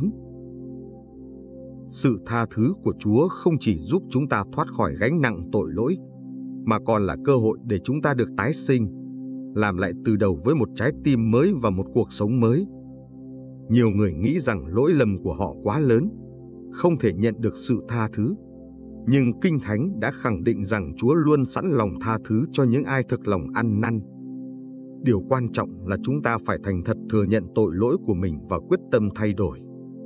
Speaker 1: Sự tha thứ của Chúa không chỉ giúp chúng ta thoát khỏi gánh nặng tội lỗi, mà còn là cơ hội để chúng ta được tái sinh, làm lại từ đầu với một trái tim mới và một cuộc sống mới. Nhiều người nghĩ rằng lỗi lầm của họ quá lớn, không thể nhận được sự tha thứ. Nhưng Kinh Thánh đã khẳng định rằng Chúa luôn sẵn lòng tha thứ cho những ai thực lòng ăn năn. Điều quan trọng là chúng ta phải thành thật thừa nhận tội lỗi của mình và quyết tâm thay đổi.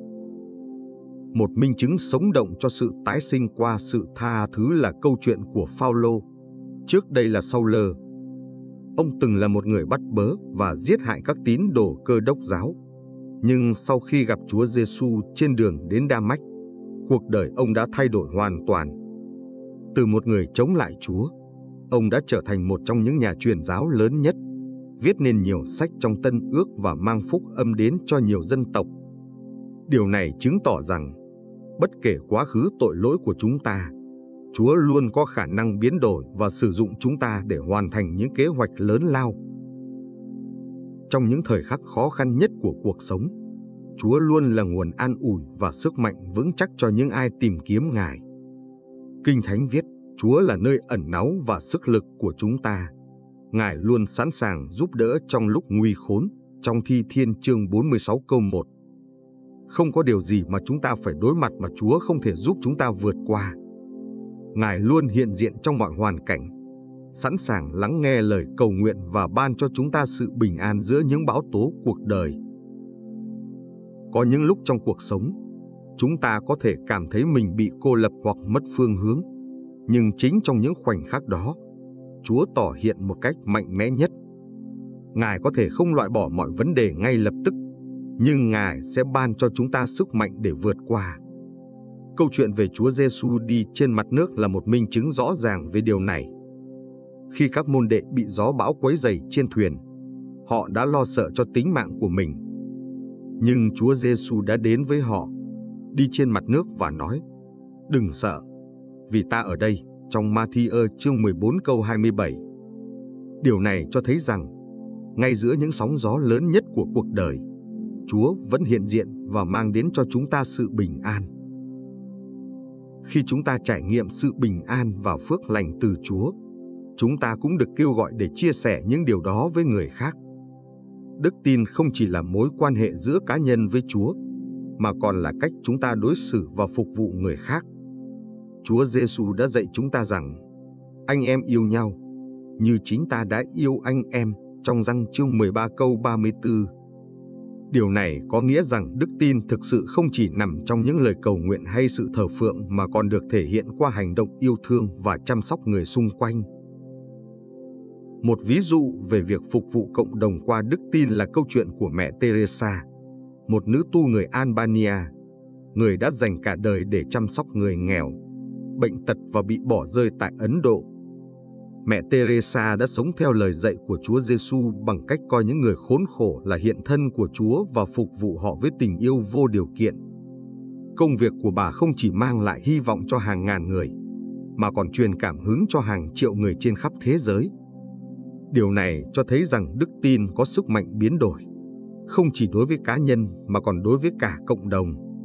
Speaker 1: Một minh chứng sống động cho sự tái sinh qua sự tha thứ là câu chuyện của Phao-lô, trước đây là Sau-lơ. Ông từng là một người bắt bớ và giết hại các tín đồ Cơ Đốc giáo. Nhưng sau khi gặp Chúa Giêsu trên đường đến Đa-mách, cuộc đời ông đã thay đổi hoàn toàn. Từ một người chống lại Chúa, ông đã trở thành một trong những nhà truyền giáo lớn nhất, viết nên nhiều sách trong Tân Ước và mang phúc âm đến cho nhiều dân tộc. Điều này chứng tỏ rằng, bất kể quá khứ tội lỗi của chúng ta, Chúa luôn có khả năng biến đổi và sử dụng chúng ta để hoàn thành những kế hoạch lớn lao. Trong những thời khắc khó khăn nhất của cuộc sống, Chúa luôn là nguồn an ủi và sức mạnh vững chắc cho những ai tìm kiếm Ngài. Kinh Thánh viết, Chúa là nơi ẩn náu và sức lực của chúng ta. Ngài luôn sẵn sàng giúp đỡ trong lúc nguy khốn, trong Thi Thiên chương 46 câu 1. Không có điều gì mà chúng ta phải đối mặt mà Chúa không thể giúp chúng ta vượt qua. Ngài luôn hiện diện trong mọi hoàn cảnh, sẵn sàng lắng nghe lời cầu nguyện và ban cho chúng ta sự bình an giữa những bão tố cuộc đời. Có những lúc trong cuộc sống, chúng ta có thể cảm thấy mình bị cô lập hoặc mất phương hướng. Nhưng chính trong những khoảnh khắc đó, Chúa tỏ hiện một cách mạnh mẽ nhất. Ngài có thể không loại bỏ mọi vấn đề ngay lập tức, nhưng Ngài sẽ ban cho chúng ta sức mạnh để vượt qua. Câu chuyện về Chúa Giêsu đi trên mặt nước là một minh chứng rõ ràng về điều này. Khi các môn đệ bị gió bão quấy rầy trên thuyền, họ đã lo sợ cho tính mạng của mình. Nhưng Chúa Giêsu đã đến với họ, đi trên mặt nước và nói, đừng sợ, vì ta ở đây, trong Ma-thi-ơ chương 14 câu 27. Điều này cho thấy rằng, ngay giữa những sóng gió lớn nhất của cuộc đời, Chúa vẫn hiện diện và mang đến cho chúng ta sự bình an. Khi chúng ta trải nghiệm sự bình an và phước lành từ Chúa, chúng ta cũng được kêu gọi để chia sẻ những điều đó với người khác. Đức tin không chỉ là mối quan hệ giữa cá nhân với Chúa, mà còn là cách chúng ta đối xử và phục vụ người khác. Chúa Giêsu đã dạy chúng ta rằng, anh em yêu nhau, như chính ta đã yêu anh em, trong Giăng chương 13 câu 34. Điều này có nghĩa rằng đức tin thực sự không chỉ nằm trong những lời cầu nguyện hay sự thờ phượng mà còn được thể hiện qua hành động yêu thương và chăm sóc người xung quanh. Một ví dụ về việc phục vụ cộng đồng qua đức tin là câu chuyện của mẹ Teresa, một nữ tu người Albania, người đã dành cả đời để chăm sóc người nghèo, bệnh tật và bị bỏ rơi tại Ấn Độ. Mẹ Teresa đã sống theo lời dạy của Chúa Giêsu bằng cách coi những người khốn khổ là hiện thân của Chúa và phục vụ họ với tình yêu vô điều kiện. Công việc của bà không chỉ mang lại hy vọng cho hàng ngàn người, mà còn truyền cảm hứng cho hàng triệu người trên khắp thế giới. Điều này cho thấy rằng đức tin có sức mạnh biến đổi, không chỉ đối với cá nhân mà còn đối với cả cộng đồng.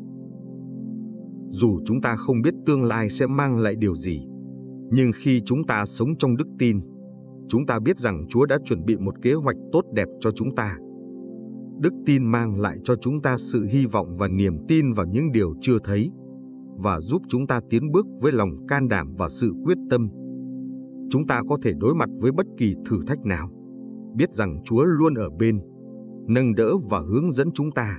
Speaker 1: Dù chúng ta không biết tương lai sẽ mang lại điều gì, nhưng khi chúng ta sống trong đức tin, chúng ta biết rằng Chúa đã chuẩn bị một kế hoạch tốt đẹp cho chúng ta. Đức tin mang lại cho chúng ta sự hy vọng và niềm tin vào những điều chưa thấy, và giúp chúng ta tiến bước với lòng can đảm và sự quyết tâm. Chúng ta có thể đối mặt với bất kỳ thử thách nào, biết rằng Chúa luôn ở bên, nâng đỡ và hướng dẫn chúng ta.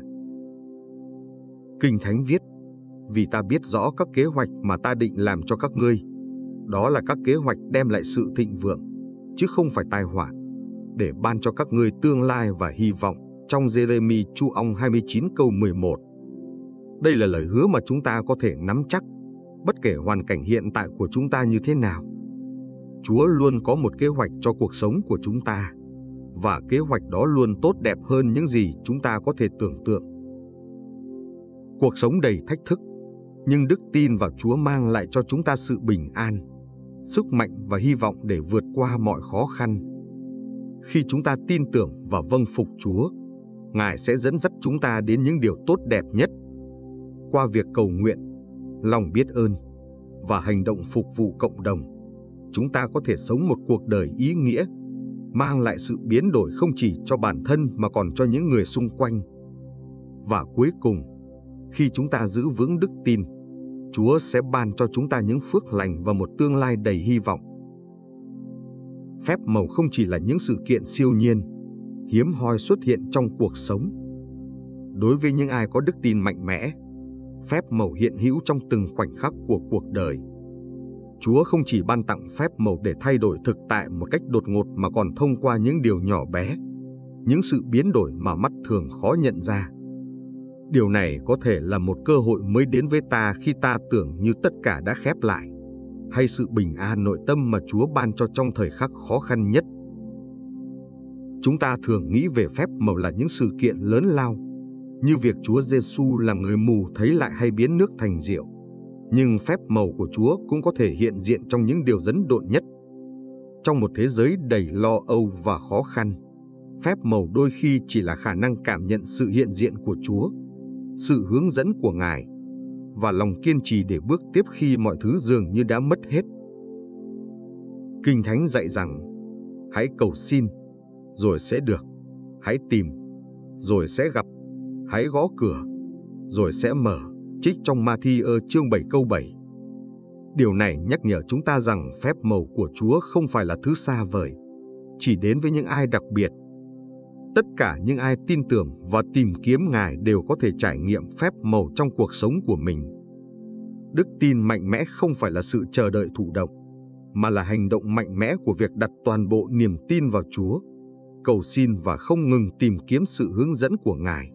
Speaker 1: Kinh Thánh viết, vì ta biết rõ các kế hoạch mà ta định làm cho các ngươi, đó là các kế hoạch đem lại sự thịnh vượng, chứ không phải tai họa, để ban cho các ngươi tương lai và hy vọng, trong Giê-rê-mi chu ong 29 câu 11. Đây là lời hứa mà chúng ta có thể nắm chắc, bất kể hoàn cảnh hiện tại của chúng ta như thế nào. Chúa luôn có một kế hoạch cho cuộc sống của chúng ta, và kế hoạch đó luôn tốt đẹp hơn những gì chúng ta có thể tưởng tượng. Cuộc sống đầy thách thức, nhưng đức tin vào Chúa mang lại cho chúng ta sự bình an, sức mạnh và hy vọng để vượt qua mọi khó khăn. Khi chúng ta tin tưởng và vâng phục Chúa, Ngài sẽ dẫn dắt chúng ta đến những điều tốt đẹp nhất. Qua việc cầu nguyện, lòng biết ơn và hành động phục vụ cộng đồng, chúng ta có thể sống một cuộc đời ý nghĩa, mang lại sự biến đổi không chỉ cho bản thân mà còn cho những người xung quanh. Và cuối cùng, khi chúng ta giữ vững đức tin, Chúa sẽ ban cho chúng ta những phước lành và một tương lai đầy hy vọng. Phép màu không chỉ là những sự kiện siêu nhiên, hiếm hoi xuất hiện trong cuộc sống. Đối với những ai có đức tin mạnh mẽ, phép màu hiện hữu trong từng khoảnh khắc của cuộc đời. Chúa không chỉ ban tặng phép màu để thay đổi thực tại một cách đột ngột mà còn thông qua những điều nhỏ bé, những sự biến đổi mà mắt thường khó nhận ra. Điều này có thể là một cơ hội mới đến với ta khi ta tưởng như tất cả đã khép lại, hay sự bình an nội tâm mà Chúa ban cho trong thời khắc khó khăn nhất. Chúng ta thường nghĩ về phép màu là những sự kiện lớn lao, như việc Chúa Giêsu làm người mù thấy lại hay biến nước thành rượu. Nhưng phép màu của Chúa cũng có thể hiện diện trong những điều giấn độn nhất. Trong một thế giới đầy lo âu và khó khăn, phép màu đôi khi chỉ là khả năng cảm nhận sự hiện diện của Chúa, sự hướng dẫn của Ngài, và lòng kiên trì để bước tiếp khi mọi thứ dường như đã mất hết. Kinh Thánh dạy rằng, hãy cầu xin, rồi sẽ được, hãy tìm, rồi sẽ gặp, hãy gõ cửa, rồi sẽ mở, trích trong Ma-thi-ơ chương 7 câu 7. Điều này nhắc nhở chúng ta rằng phép màu của Chúa không phải là thứ xa vời, chỉ đến với những ai đặc biệt. Tất cả những ai tin tưởng và tìm kiếm Ngài đều có thể trải nghiệm phép màu trong cuộc sống của mình. Đức tin mạnh mẽ không phải là sự chờ đợi thụ động, mà là hành động mạnh mẽ của việc đặt toàn bộ niềm tin vào Chúa, cầu xin và không ngừng tìm kiếm sự hướng dẫn của Ngài.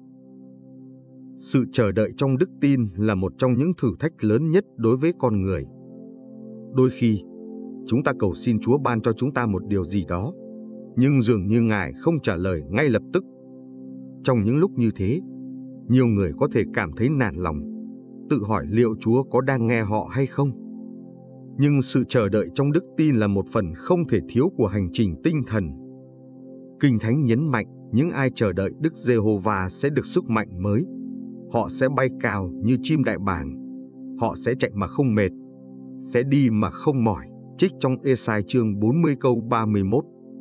Speaker 1: Sự chờ đợi trong đức tin là một trong những thử thách lớn nhất đối với con người. Đôi khi, chúng ta cầu xin Chúa ban cho chúng ta một điều gì đó, nhưng dường như Ngài không trả lời ngay lập tức. Trong những lúc như thế, nhiều người có thể cảm thấy nản lòng, tự hỏi liệu Chúa có đang nghe họ hay không. Nhưng sự chờ đợi trong đức tin là một phần không thể thiếu của hành trình tinh thần. Kinh Thánh nhấn mạnh những ai chờ đợi Đức Giê-hô-va sẽ được sức mạnh mới, Họ sẽ bay cao như chim đại bàng. Họ sẽ chạy mà không mệt, sẽ đi mà không mỏi. Trích trong Ê-sai chương 40 câu 31.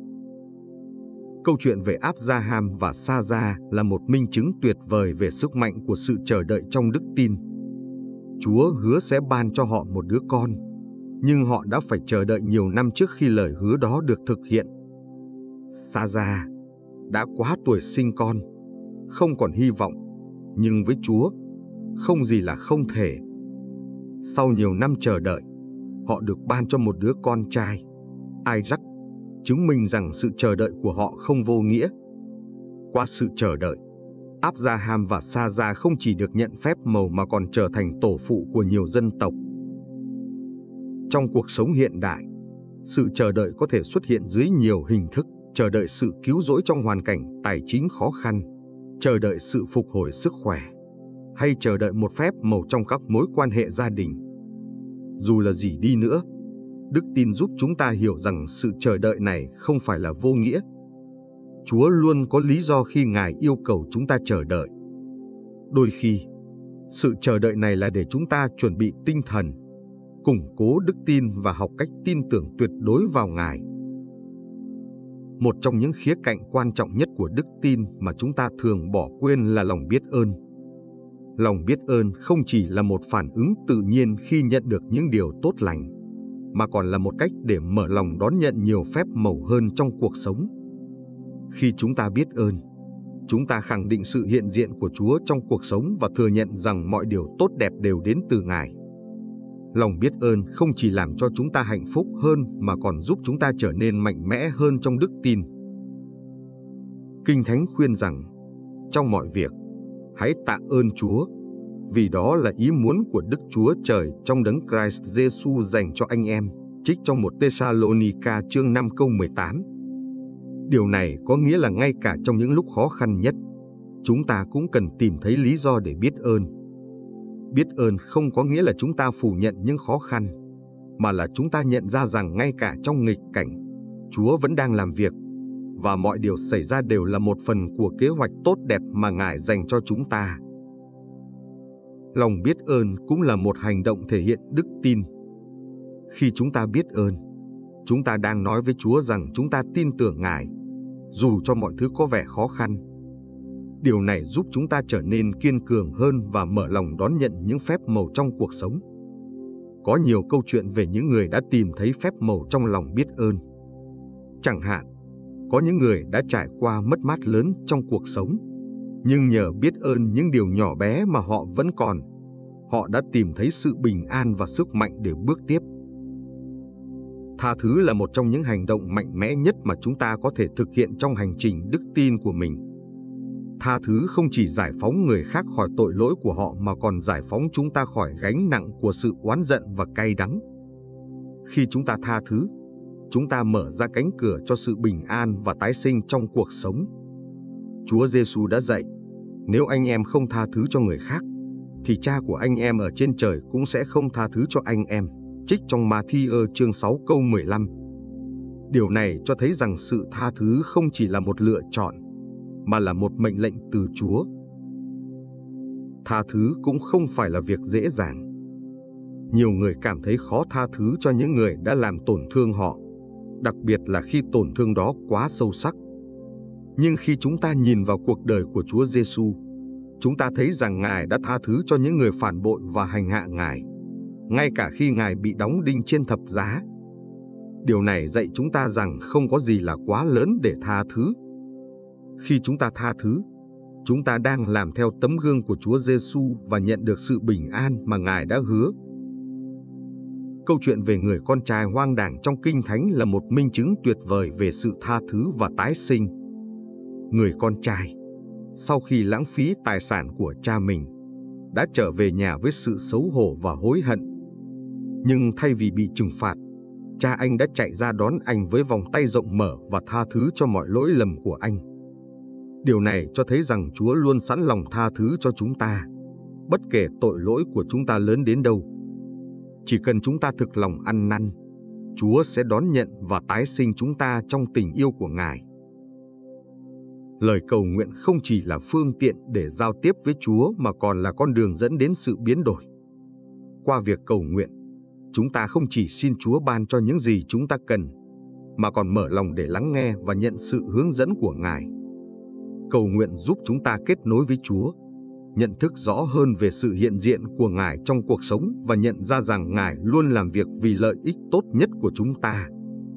Speaker 1: Câu chuyện về Áp-gia-ham và Sa-gia là một minh chứng tuyệt vời về sức mạnh của sự chờ đợi trong đức tin. Chúa hứa sẽ ban cho họ một đứa con, nhưng họ đã phải chờ đợi nhiều năm trước khi lời hứa đó được thực hiện. Sa-gia đã quá tuổi sinh con, không còn hy vọng, nhưng với Chúa, không gì là không thể. Sau nhiều năm chờ đợi, họ được ban cho một đứa con trai, Isaac, chứng minh rằng sự chờ đợi của họ không vô nghĩa. Qua sự chờ đợi, Áp-gia-ham và Sa-gia không chỉ được nhận phép mầu mà còn trở thành tổ phụ của nhiều dân tộc. Trong cuộc sống hiện đại, sự chờ đợi có thể xuất hiện dưới nhiều hình thức: chờ đợi sự cứu rỗi trong hoàn cảnh tài chính khó khăn, chờ đợi sự phục hồi sức khỏe, hay chờ đợi một phép mầu trong các mối quan hệ gia đình. Dù là gì đi nữa, đức tin giúp chúng ta hiểu rằng sự chờ đợi này không phải là vô nghĩa. Chúa luôn có lý do khi Ngài yêu cầu chúng ta chờ đợi. Đôi khi, sự chờ đợi này là để chúng ta chuẩn bị tinh thần, củng cố đức tin và học cách tin tưởng tuyệt đối vào Ngài. Một trong những khía cạnh quan trọng nhất của đức tin mà chúng ta thường bỏ quên là lòng biết ơn. Lòng biết ơn không chỉ là một phản ứng tự nhiên khi nhận được những điều tốt lành, mà còn là một cách để mở lòng đón nhận nhiều phép mầu hơn trong cuộc sống. Khi chúng ta biết ơn, chúng ta khẳng định sự hiện diện của Chúa trong cuộc sống và thừa nhận rằng mọi điều tốt đẹp đều đến từ Ngài. Lòng biết ơn không chỉ làm cho chúng ta hạnh phúc hơn mà còn giúp chúng ta trở nên mạnh mẽ hơn trong đức tin. Kinh Thánh khuyên rằng, trong mọi việc, hãy tạ ơn Chúa, vì đó là ý muốn của Đức Chúa Trời trong Đấng Christ Giêsu dành cho anh em. Trích trong 1 Tê-sa-lô-ni-ca chương 5 câu 18. Điều này có nghĩa là ngay cả trong những lúc khó khăn nhất, chúng ta cũng cần tìm thấy lý do để biết ơn. Biết ơn không có nghĩa là chúng ta phủ nhận những khó khăn, mà là chúng ta nhận ra rằng ngay cả trong nghịch cảnh, Chúa vẫn đang làm việc, và mọi điều xảy ra đều là một phần của kế hoạch tốt đẹp mà Ngài dành cho chúng ta. Lòng biết ơn cũng là một hành động thể hiện đức tin. Khi chúng ta biết ơn, chúng ta đang nói với Chúa rằng chúng ta tin tưởng Ngài, dù cho mọi thứ có vẻ khó khăn. Điều này giúp chúng ta trở nên kiên cường hơn và mở lòng đón nhận những phép mầu trong cuộc sống. Có nhiều câu chuyện về những người đã tìm thấy phép mầu trong lòng biết ơn. Chẳng hạn, có những người đã trải qua mất mát lớn trong cuộc sống, nhưng nhờ biết ơn những điều nhỏ bé mà họ vẫn còn, họ đã tìm thấy sự bình an và sức mạnh để bước tiếp. Tha thứ là một trong những hành động mạnh mẽ nhất mà chúng ta có thể thực hiện trong hành trình đức tin của mình. Tha thứ không chỉ giải phóng người khác khỏi tội lỗi của họ mà còn giải phóng chúng ta khỏi gánh nặng của sự oán giận và cay đắng. Khi chúng ta tha thứ, chúng ta mở ra cánh cửa cho sự bình an và tái sinh trong cuộc sống. Chúa Giêsu đã dạy, nếu anh em không tha thứ cho người khác, thì Cha của anh em ở trên trời cũng sẽ không tha thứ cho anh em. Trích trong Ma-thi-ơ chương 6 câu 15. Điều này cho thấy rằng sự tha thứ không chỉ là một lựa chọn, mà là một mệnh lệnh từ Chúa. Tha thứ cũng không phải là việc dễ dàng. Nhiều người cảm thấy khó tha thứ cho những người đã làm tổn thương họ, đặc biệt là khi tổn thương đó quá sâu sắc. Nhưng khi chúng ta nhìn vào cuộc đời của Chúa Giêsu, chúng ta thấy rằng Ngài đã tha thứ cho những người phản bội và hành hạ Ngài, ngay cả khi Ngài bị đóng đinh trên thập giá. Điều này dạy chúng ta rằng không có gì là quá lớn để tha thứ. Khi chúng ta tha thứ, chúng ta đang làm theo tấm gương của Chúa Giêsu và nhận được sự bình an mà Ngài đã hứa. Câu chuyện về người con trai hoang đàng trong Kinh Thánh là một minh chứng tuyệt vời về sự tha thứ và tái sinh. Người con trai, sau khi lãng phí tài sản của cha mình, đã trở về nhà với sự xấu hổ và hối hận. Nhưng thay vì bị trừng phạt, cha anh đã chạy ra đón anh với vòng tay rộng mở và tha thứ cho mọi lỗi lầm của anh. Điều này cho thấy rằng Chúa luôn sẵn lòng tha thứ cho chúng ta, bất kể tội lỗi của chúng ta lớn đến đâu. Chỉ cần chúng ta thực lòng ăn năn, Chúa sẽ đón nhận và tái sinh chúng ta trong tình yêu của Ngài. Lời cầu nguyện không chỉ là phương tiện để giao tiếp với Chúa mà còn là con đường dẫn đến sự biến đổi. Qua việc cầu nguyện, chúng ta không chỉ xin Chúa ban cho những gì chúng ta cần, mà còn mở lòng để lắng nghe và nhận sự hướng dẫn của Ngài. Cầu nguyện giúp chúng ta kết nối với Chúa, nhận thức rõ hơn về sự hiện diện của Ngài trong cuộc sống và nhận ra rằng Ngài luôn làm việc vì lợi ích tốt nhất của chúng ta.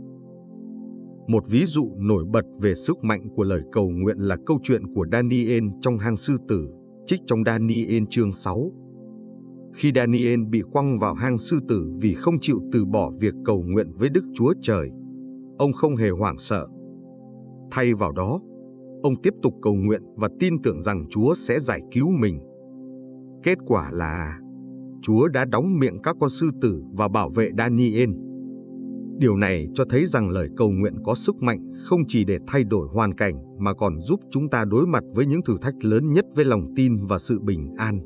Speaker 1: Một ví dụ nổi bật về sức mạnh của lời cầu nguyện là câu chuyện của Daniel trong hang sư tử, trích trong Daniel chương 6. Khi Daniel bị quăng vào hang sư tử vì không chịu từ bỏ việc cầu nguyện với Đức Chúa Trời, ông không hề hoảng sợ. Thay vào đó, ông tiếp tục cầu nguyện và tin tưởng rằng Chúa sẽ giải cứu mình. Kết quả là Chúa đã đóng miệng các con sư tử và bảo vệ Daniel. Điều này cho thấy rằng lời cầu nguyện có sức mạnh không chỉ để thay đổi hoàn cảnh mà còn giúp chúng ta đối mặt với những thử thách lớn nhất với lòng tin và sự bình an.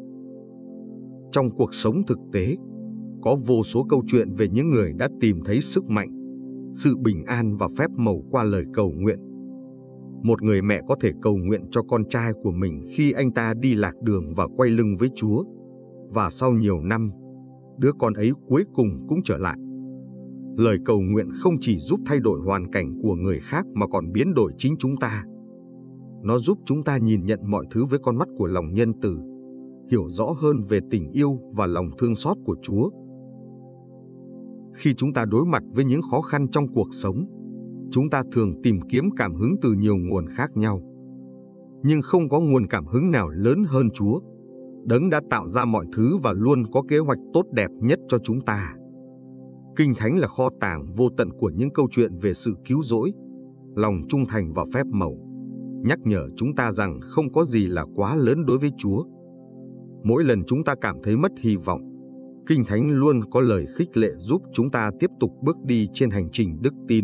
Speaker 1: Trong cuộc sống thực tế, có vô số câu chuyện về những người đã tìm thấy sức mạnh, sự bình an và phép màu qua lời cầu nguyện. Một người mẹ có thể cầu nguyện cho con trai của mình khi anh ta đi lạc đường và quay lưng với Chúa, và sau nhiều năm, đứa con ấy cuối cùng cũng trở lại. Lời cầu nguyện không chỉ giúp thay đổi hoàn cảnh của người khác mà còn biến đổi chính chúng ta. Nó giúp chúng ta nhìn nhận mọi thứ với con mắt của lòng nhân từ, hiểu rõ hơn về tình yêu và lòng thương xót của Chúa. Khi chúng ta đối mặt với những khó khăn trong cuộc sống, chúng ta thường tìm kiếm cảm hứng từ nhiều nguồn khác nhau. Nhưng không có nguồn cảm hứng nào lớn hơn Chúa, Đấng đã tạo ra mọi thứ và luôn có kế hoạch tốt đẹp nhất cho chúng ta. Kinh Thánh là kho tàng vô tận của những câu chuyện về sự cứu rỗi, lòng trung thành và phép màu, nhắc nhở chúng ta rằng không có gì là quá lớn đối với Chúa. Mỗi lần chúng ta cảm thấy mất hy vọng, Kinh Thánh luôn có lời khích lệ giúp chúng ta tiếp tục bước đi trên hành trình đức tin.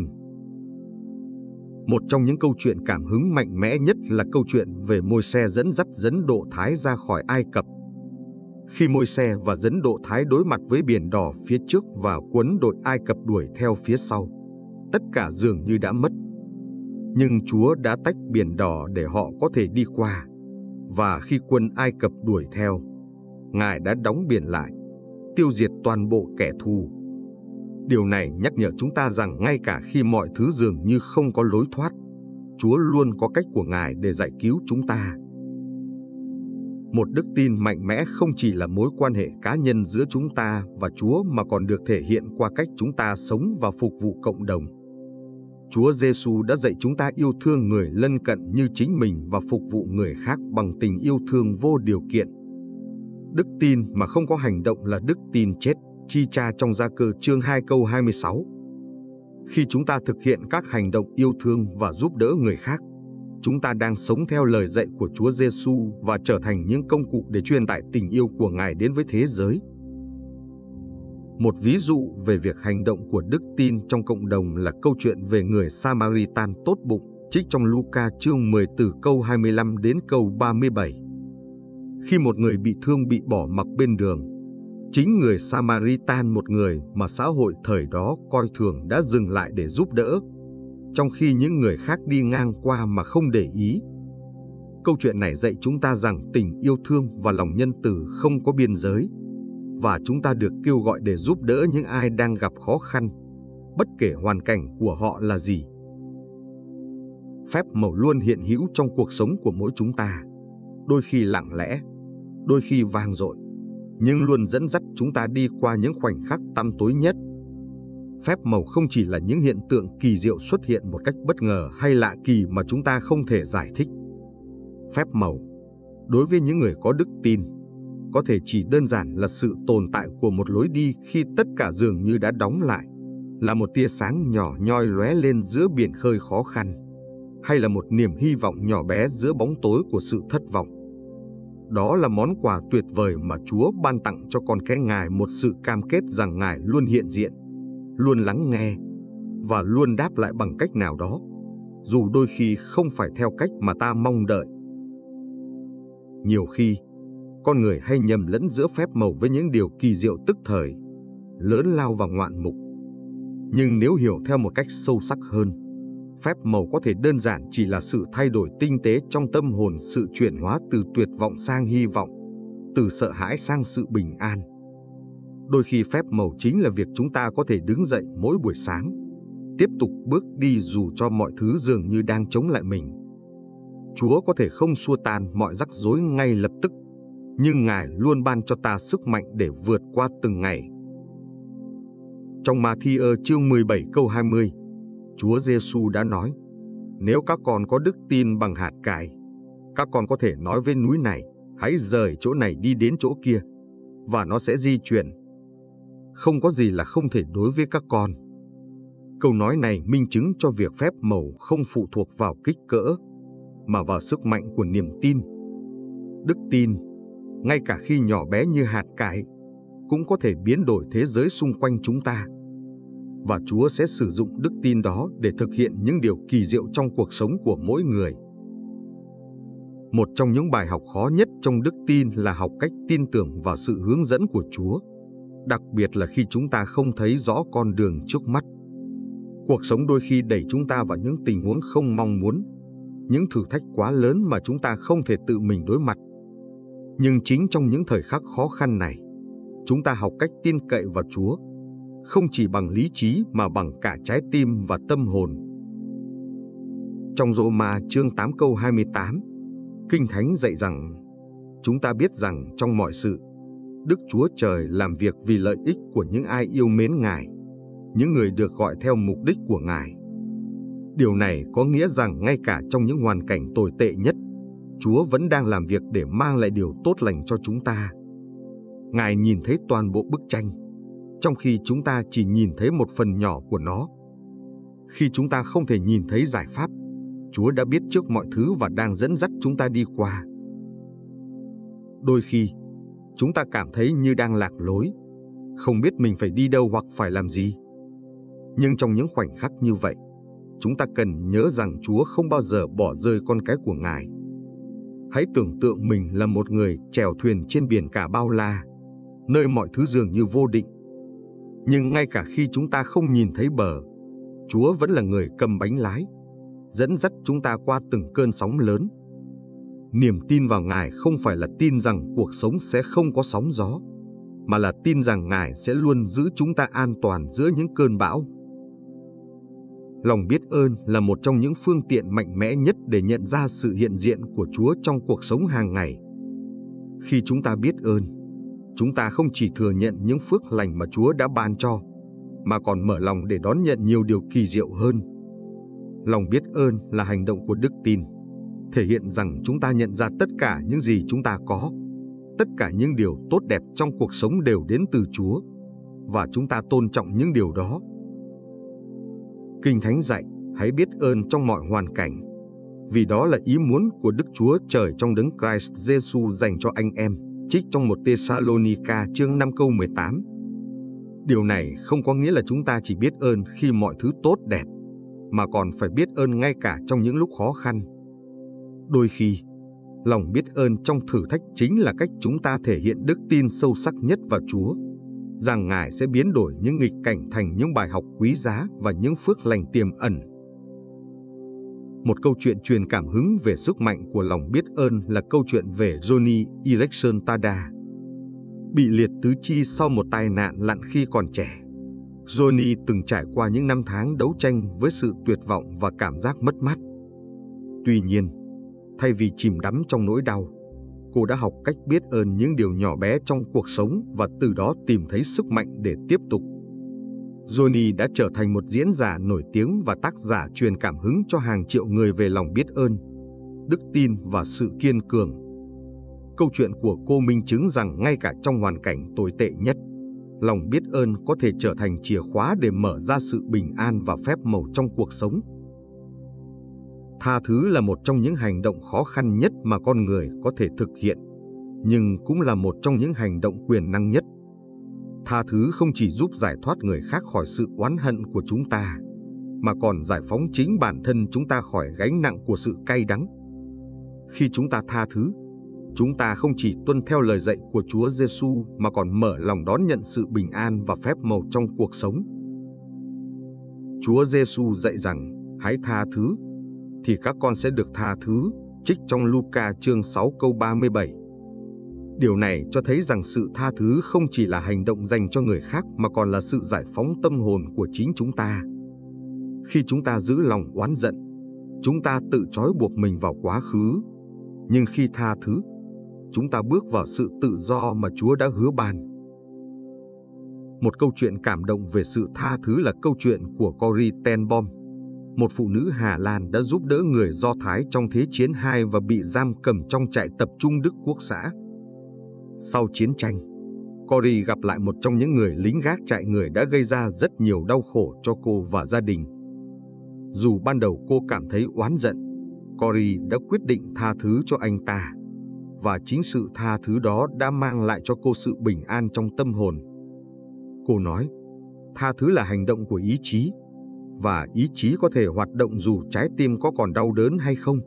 Speaker 1: Một trong những câu chuyện cảm hứng mạnh mẽ nhất là câu chuyện về Môi-se dẫn dắt dân Độ Thái ra khỏi Ai Cập. Khi Môi-se và dân Độ Thái đối mặt với biển đỏ phía trước và quân đội Ai Cập đuổi theo phía sau, tất cả dường như đã mất. Nhưng Chúa đã tách biển đỏ để họ có thể đi qua, và khi quân Ai Cập đuổi theo, Ngài đã đóng biển lại, tiêu diệt toàn bộ kẻ thù. Điều này nhắc nhở chúng ta rằng ngay cả khi mọi thứ dường như không có lối thoát, Chúa luôn có cách của Ngài để giải cứu chúng ta. Một đức tin mạnh mẽ không chỉ là mối quan hệ cá nhân giữa chúng ta và Chúa mà còn được thể hiện qua cách chúng ta sống và phục vụ cộng đồng. Chúa Giêsu đã dạy chúng ta yêu thương người lân cận như chính mình và phục vụ người khác bằng tình yêu thương vô điều kiện. Đức tin mà không có hành động là đức tin chết, chi cha trong Gia Cơ chương 2 câu 26. Khi chúng ta thực hiện các hành động yêu thương và giúp đỡ người khác, chúng ta đang sống theo lời dạy của Chúa Giêsu và trở thành những công cụ để truyền tải tình yêu của Ngài đến với thế giới. Một ví dụ về việc hành động của đức tin trong cộng đồng là câu chuyện về người Samaritan tốt bụng, trích trong Luca chương 10 từ câu 25 đến câu 37. Khi một người bị thương bị bỏ mặc bên đường, chính người Samaritan, một người mà xã hội thời đó coi thường, đã dừng lại để giúp đỡ, trong khi những người khác đi ngang qua mà không để ý. Câu chuyện này dạy chúng ta rằng tình yêu thương và lòng nhân từ không có biên giới, và chúng ta được kêu gọi để giúp đỡ những ai đang gặp khó khăn, bất kể hoàn cảnh của họ là gì. Phép màu luôn hiện hữu trong cuộc sống của mỗi chúng ta, đôi khi lặng lẽ, đôi khi vang dội, nhưng luôn dẫn dắt chúng ta đi qua những khoảnh khắc tăm tối nhất. Phép màu không chỉ là những hiện tượng kỳ diệu xuất hiện một cách bất ngờ hay lạ kỳ mà chúng ta không thể giải thích. Phép màu, đối với những người có đức tin, có thể chỉ đơn giản là sự tồn tại của một lối đi khi tất cả dường như đã đóng lại, là một tia sáng nhỏ nhoi lóe lên giữa biển khơi khó khăn, hay là một niềm hy vọng nhỏ bé giữa bóng tối của sự thất vọng. Đó là món quà tuyệt vời mà Chúa ban tặng cho con cái Ngài, một sự cam kết rằng Ngài luôn hiện diện, luôn lắng nghe và luôn đáp lại bằng cách nào đó, dù đôi khi không phải theo cách mà ta mong đợi. Nhiều khi, con người hay nhầm lẫn giữa phép màu với những điều kỳ diệu tức thời, lớn lao và ngoạn mục. Nhưng nếu hiểu theo một cách sâu sắc hơn, Phép màu có thể đơn giản chỉ là sự thay đổi tinh tế trong tâm hồn, sự chuyển hóa từ tuyệt vọng sang hy vọng, từ sợ hãi sang sự bình an. Đôi khi phép màu chính là việc chúng ta có thể đứng dậy mỗi buổi sáng, tiếp tục bước đi dù cho mọi thứ dường như đang chống lại mình. Chúa có thể không xua tan mọi rắc rối ngay lập tức, nhưng Ngài luôn ban cho ta sức mạnh để vượt qua từng ngày. Trong Ma-thi-ơ chương 17 câu 20, Chúa Giêsu đã nói: nếu các con có đức tin bằng hạt cải, các con có thể nói với núi này, hãy rời chỗ này đi đến chỗ kia, và nó sẽ di chuyển. Không có gì là không thể đối với các con. Câu nói này minh chứng cho việc phép màu không phụ thuộc vào kích cỡ, mà vào sức mạnh của niềm tin. Đức tin, ngay cả khi nhỏ bé như hạt cải, cũng có thể biến đổi thế giới xung quanh chúng ta. Và Chúa sẽ sử dụng đức tin đó để thực hiện những điều kỳ diệu trong cuộc sống của mỗi người. Một trong những bài học khó nhất trong đức tin là học cách tin tưởng vào sự hướng dẫn của Chúa, đặc biệt là khi chúng ta không thấy rõ con đường trước mắt. Cuộc sống đôi khi đẩy chúng ta vào những tình huống không mong muốn, những thử thách quá lớn mà chúng ta không thể tự mình đối mặt. Nhưng chính trong những thời khắc khó khăn này, chúng ta học cách tin cậy vào Chúa, không chỉ bằng lý trí mà bằng cả trái tim và tâm hồn. Trong Rô-ma chương 8 câu 28, Kinh Thánh dạy rằng, chúng ta biết rằng trong mọi sự, Đức Chúa Trời làm việc vì lợi ích của những ai yêu mến Ngài, những người được gọi theo mục đích của Ngài. Điều này có nghĩa rằng ngay cả trong những hoàn cảnh tồi tệ nhất, Chúa vẫn đang làm việc để mang lại điều tốt lành cho chúng ta. Ngài nhìn thấy toàn bộ bức tranh, trong khi chúng ta chỉ nhìn thấy một phần nhỏ của nó. Khi chúng ta không thể nhìn thấy giải pháp, Chúa đã biết trước mọi thứ và đang dẫn dắt chúng ta đi qua. Đôi khi, chúng ta cảm thấy như đang lạc lối, không biết mình phải đi đâu hoặc phải làm gì. Nhưng trong những khoảnh khắc như vậy, chúng ta cần nhớ rằng Chúa không bao giờ bỏ rơi con cái của Ngài. Hãy tưởng tượng mình là một người chèo thuyền trên biển cả bao la, nơi mọi thứ dường như vô định. Nhưng ngay cả khi chúng ta không nhìn thấy bờ, Chúa vẫn là người cầm bánh lái, dẫn dắt chúng ta qua từng cơn sóng lớn. Niềm tin vào Ngài không phải là tin rằng cuộc sống sẽ không có sóng gió, mà là tin rằng Ngài sẽ luôn giữ chúng ta an toàn giữa những cơn bão. Lòng biết ơn là một trong những phương tiện mạnh mẽ nhất để nhận ra sự hiện diện của Chúa trong cuộc sống hàng ngày. Khi chúng ta biết ơn, chúng ta không chỉ thừa nhận những phước lành mà Chúa đã ban cho, mà còn mở lòng để đón nhận nhiều điều kỳ diệu hơn. Lòng biết ơn là hành động của đức tin, thể hiện rằng chúng ta nhận ra tất cả những gì chúng ta có, tất cả những điều tốt đẹp trong cuộc sống đều đến từ Chúa, và chúng ta tôn trọng những điều đó. Kinh Thánh dạy, hãy biết ơn trong mọi hoàn cảnh, vì đó là ý muốn của Đức Chúa Trời trong Đấng Christ Giêsu dành cho anh em. Trích trong 1 Tê-sa-lô-ni-ca chương 5 câu 18. Điều này không có nghĩa là chúng ta chỉ biết ơn khi mọi thứ tốt đẹp, mà còn phải biết ơn ngay cả trong những lúc khó khăn. Đôi khi, lòng biết ơn trong thử thách chính là cách chúng ta thể hiện đức tin sâu sắc nhất vào Chúa, rằng Ngài sẽ biến đổi những nghịch cảnh thành những bài học quý giá và những phước lành tiềm ẩn. Một câu chuyện truyền cảm hứng về sức mạnh của lòng biết ơn là câu chuyện về Johnny Erickson Tada. Bị liệt tứ chi sau một tai nạn lặn khi còn trẻ, Johnny từng trải qua những năm tháng đấu tranh với sự tuyệt vọng và cảm giác mất mát. Tuy nhiên, thay vì chìm đắm trong nỗi đau, cô đã học cách biết ơn những điều nhỏ bé trong cuộc sống và từ đó tìm thấy sức mạnh để tiếp tục. Johnny đã trở thành một diễn giả nổi tiếng và tác giả truyền cảm hứng cho hàng triệu người về lòng biết ơn, đức tin và sự kiên cường. Câu chuyện của cô minh chứng rằng ngay cả trong hoàn cảnh tồi tệ nhất, lòng biết ơn có thể trở thành chìa khóa để mở ra sự bình an và phép màu trong cuộc sống. Tha thứ là một trong những hành động khó khăn nhất mà con người có thể thực hiện, nhưng cũng là một trong những hành động quyền năng nhất. Tha thứ không chỉ giúp giải thoát người khác khỏi sự oán hận của chúng ta, mà còn giải phóng chính bản thân chúng ta khỏi gánh nặng của sự cay đắng. Khi chúng ta tha thứ, chúng ta không chỉ tuân theo lời dạy của Chúa Giêsu mà còn mở lòng đón nhận sự bình an và phép màu trong cuộc sống. Chúa Giêsu dạy rằng, hãy tha thứ, thì các con sẽ được tha thứ, trích trong Luca chương 6 câu 37. Điều này cho thấy rằng sự tha thứ không chỉ là hành động dành cho người khác mà còn là sự giải phóng tâm hồn của chính chúng ta. Khi chúng ta giữ lòng oán giận, chúng ta tự trói buộc mình vào quá khứ. Nhưng khi tha thứ, chúng ta bước vào sự tự do mà Chúa đã hứa ban. Một câu chuyện cảm động về sự tha thứ là câu chuyện của Corrie ten Boom, một phụ nữ Hà Lan đã giúp đỡ người Do Thái trong Thế chiến II và bị giam cầm trong trại tập trung Đức Quốc xã. Sau chiến tranh, Corrie gặp lại một trong những người lính gác trại, người đã gây ra rất nhiều đau khổ cho cô và gia đình. Dù ban đầu cô cảm thấy oán giận, Corrie đã quyết định tha thứ cho anh ta. Và chính sự tha thứ đó đã mang lại cho cô sự bình an trong tâm hồn. Cô nói, tha thứ là hành động của ý chí, và ý chí có thể hoạt động dù trái tim có còn đau đớn hay không.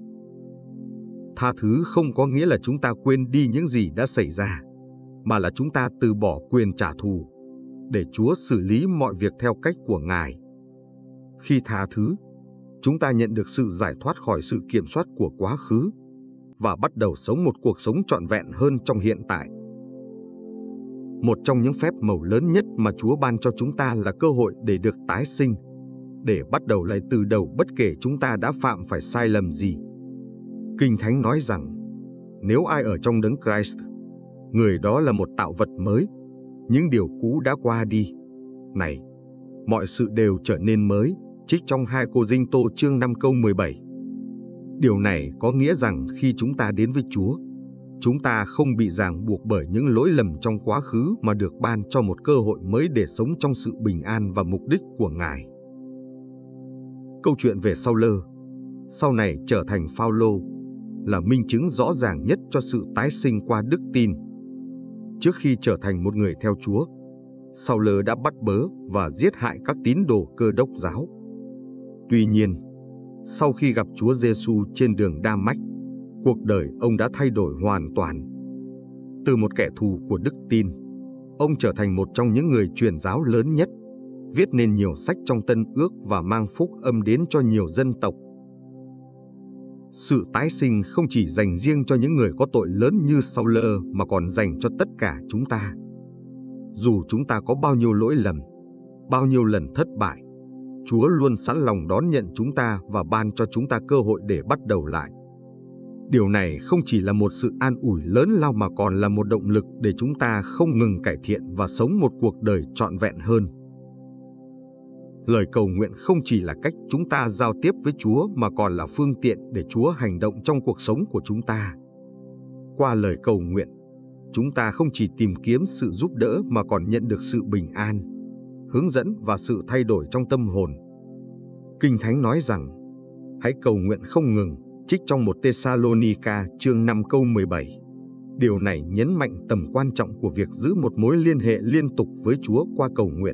Speaker 1: Tha thứ không có nghĩa là chúng ta quên đi những gì đã xảy ra, mà là chúng ta từ bỏ quyền trả thù, để Chúa xử lý mọi việc theo cách của Ngài. Khi tha thứ, chúng ta nhận được sự giải thoát khỏi sự kiểm soát của quá khứ và bắt đầu sống một cuộc sống trọn vẹn hơn trong hiện tại. Một trong những phép màu lớn nhất mà Chúa ban cho chúng ta là cơ hội để được tái sinh, để bắt đầu lại từ đầu bất kể chúng ta đã phạm phải sai lầm gì. Kinh Thánh nói rằng, nếu ai ở trong Đấng Christ, người đó là một tạo vật mới, những điều cũ đã qua đi. Này, mọi sự đều trở nên mới, trích trong 2 Cô-rinh-tô chương 5 câu 17. Điều này có nghĩa rằng khi chúng ta đến với Chúa, chúng ta không bị ràng buộc bởi những lỗi lầm trong quá khứ mà được ban cho một cơ hội mới để sống trong sự bình an và mục đích của Ngài. Câu chuyện về Sau-lơ, sau này trở thành Phao-lô, là minh chứng rõ ràng nhất cho sự tái sinh qua đức tin. Trước khi trở thành một người theo Chúa, Sau-lơ đã bắt bớ và giết hại các tín đồ Cơ Đốc giáo. Tuy nhiên, sau khi gặp Chúa Giêsu trên đường Đa-mách, cuộc đời ông đã thay đổi hoàn toàn. Từ một kẻ thù của đức tin, ông trở thành một trong những người truyền giáo lớn nhất, viết nên nhiều sách trong Tân Ước và mang phúc âm đến cho nhiều dân tộc. Sự tái sinh không chỉ dành riêng cho những người có tội lớn như Sau-lơ mà còn dành cho tất cả chúng ta. Dù chúng ta có bao nhiêu lỗi lầm, bao nhiêu lần thất bại, Chúa luôn sẵn lòng đón nhận chúng ta và ban cho chúng ta cơ hội để bắt đầu lại. Điều này không chỉ là một sự an ủi lớn lao mà còn là một động lực để chúng ta không ngừng cải thiện và sống một cuộc đời trọn vẹn hơn. Lời cầu nguyện không chỉ là cách chúng ta giao tiếp với Chúa mà còn là phương tiện để Chúa hành động trong cuộc sống của chúng ta. Qua lời cầu nguyện, chúng ta không chỉ tìm kiếm sự giúp đỡ mà còn nhận được sự bình an, hướng dẫn và sự thay đổi trong tâm hồn. Kinh Thánh nói rằng, hãy cầu nguyện không ngừng, trích trong 1 Tê-sa-lô-ni-ca chương 5 câu 17. Điều này nhấn mạnh tầm quan trọng của việc giữ một mối liên hệ liên tục với Chúa qua cầu nguyện.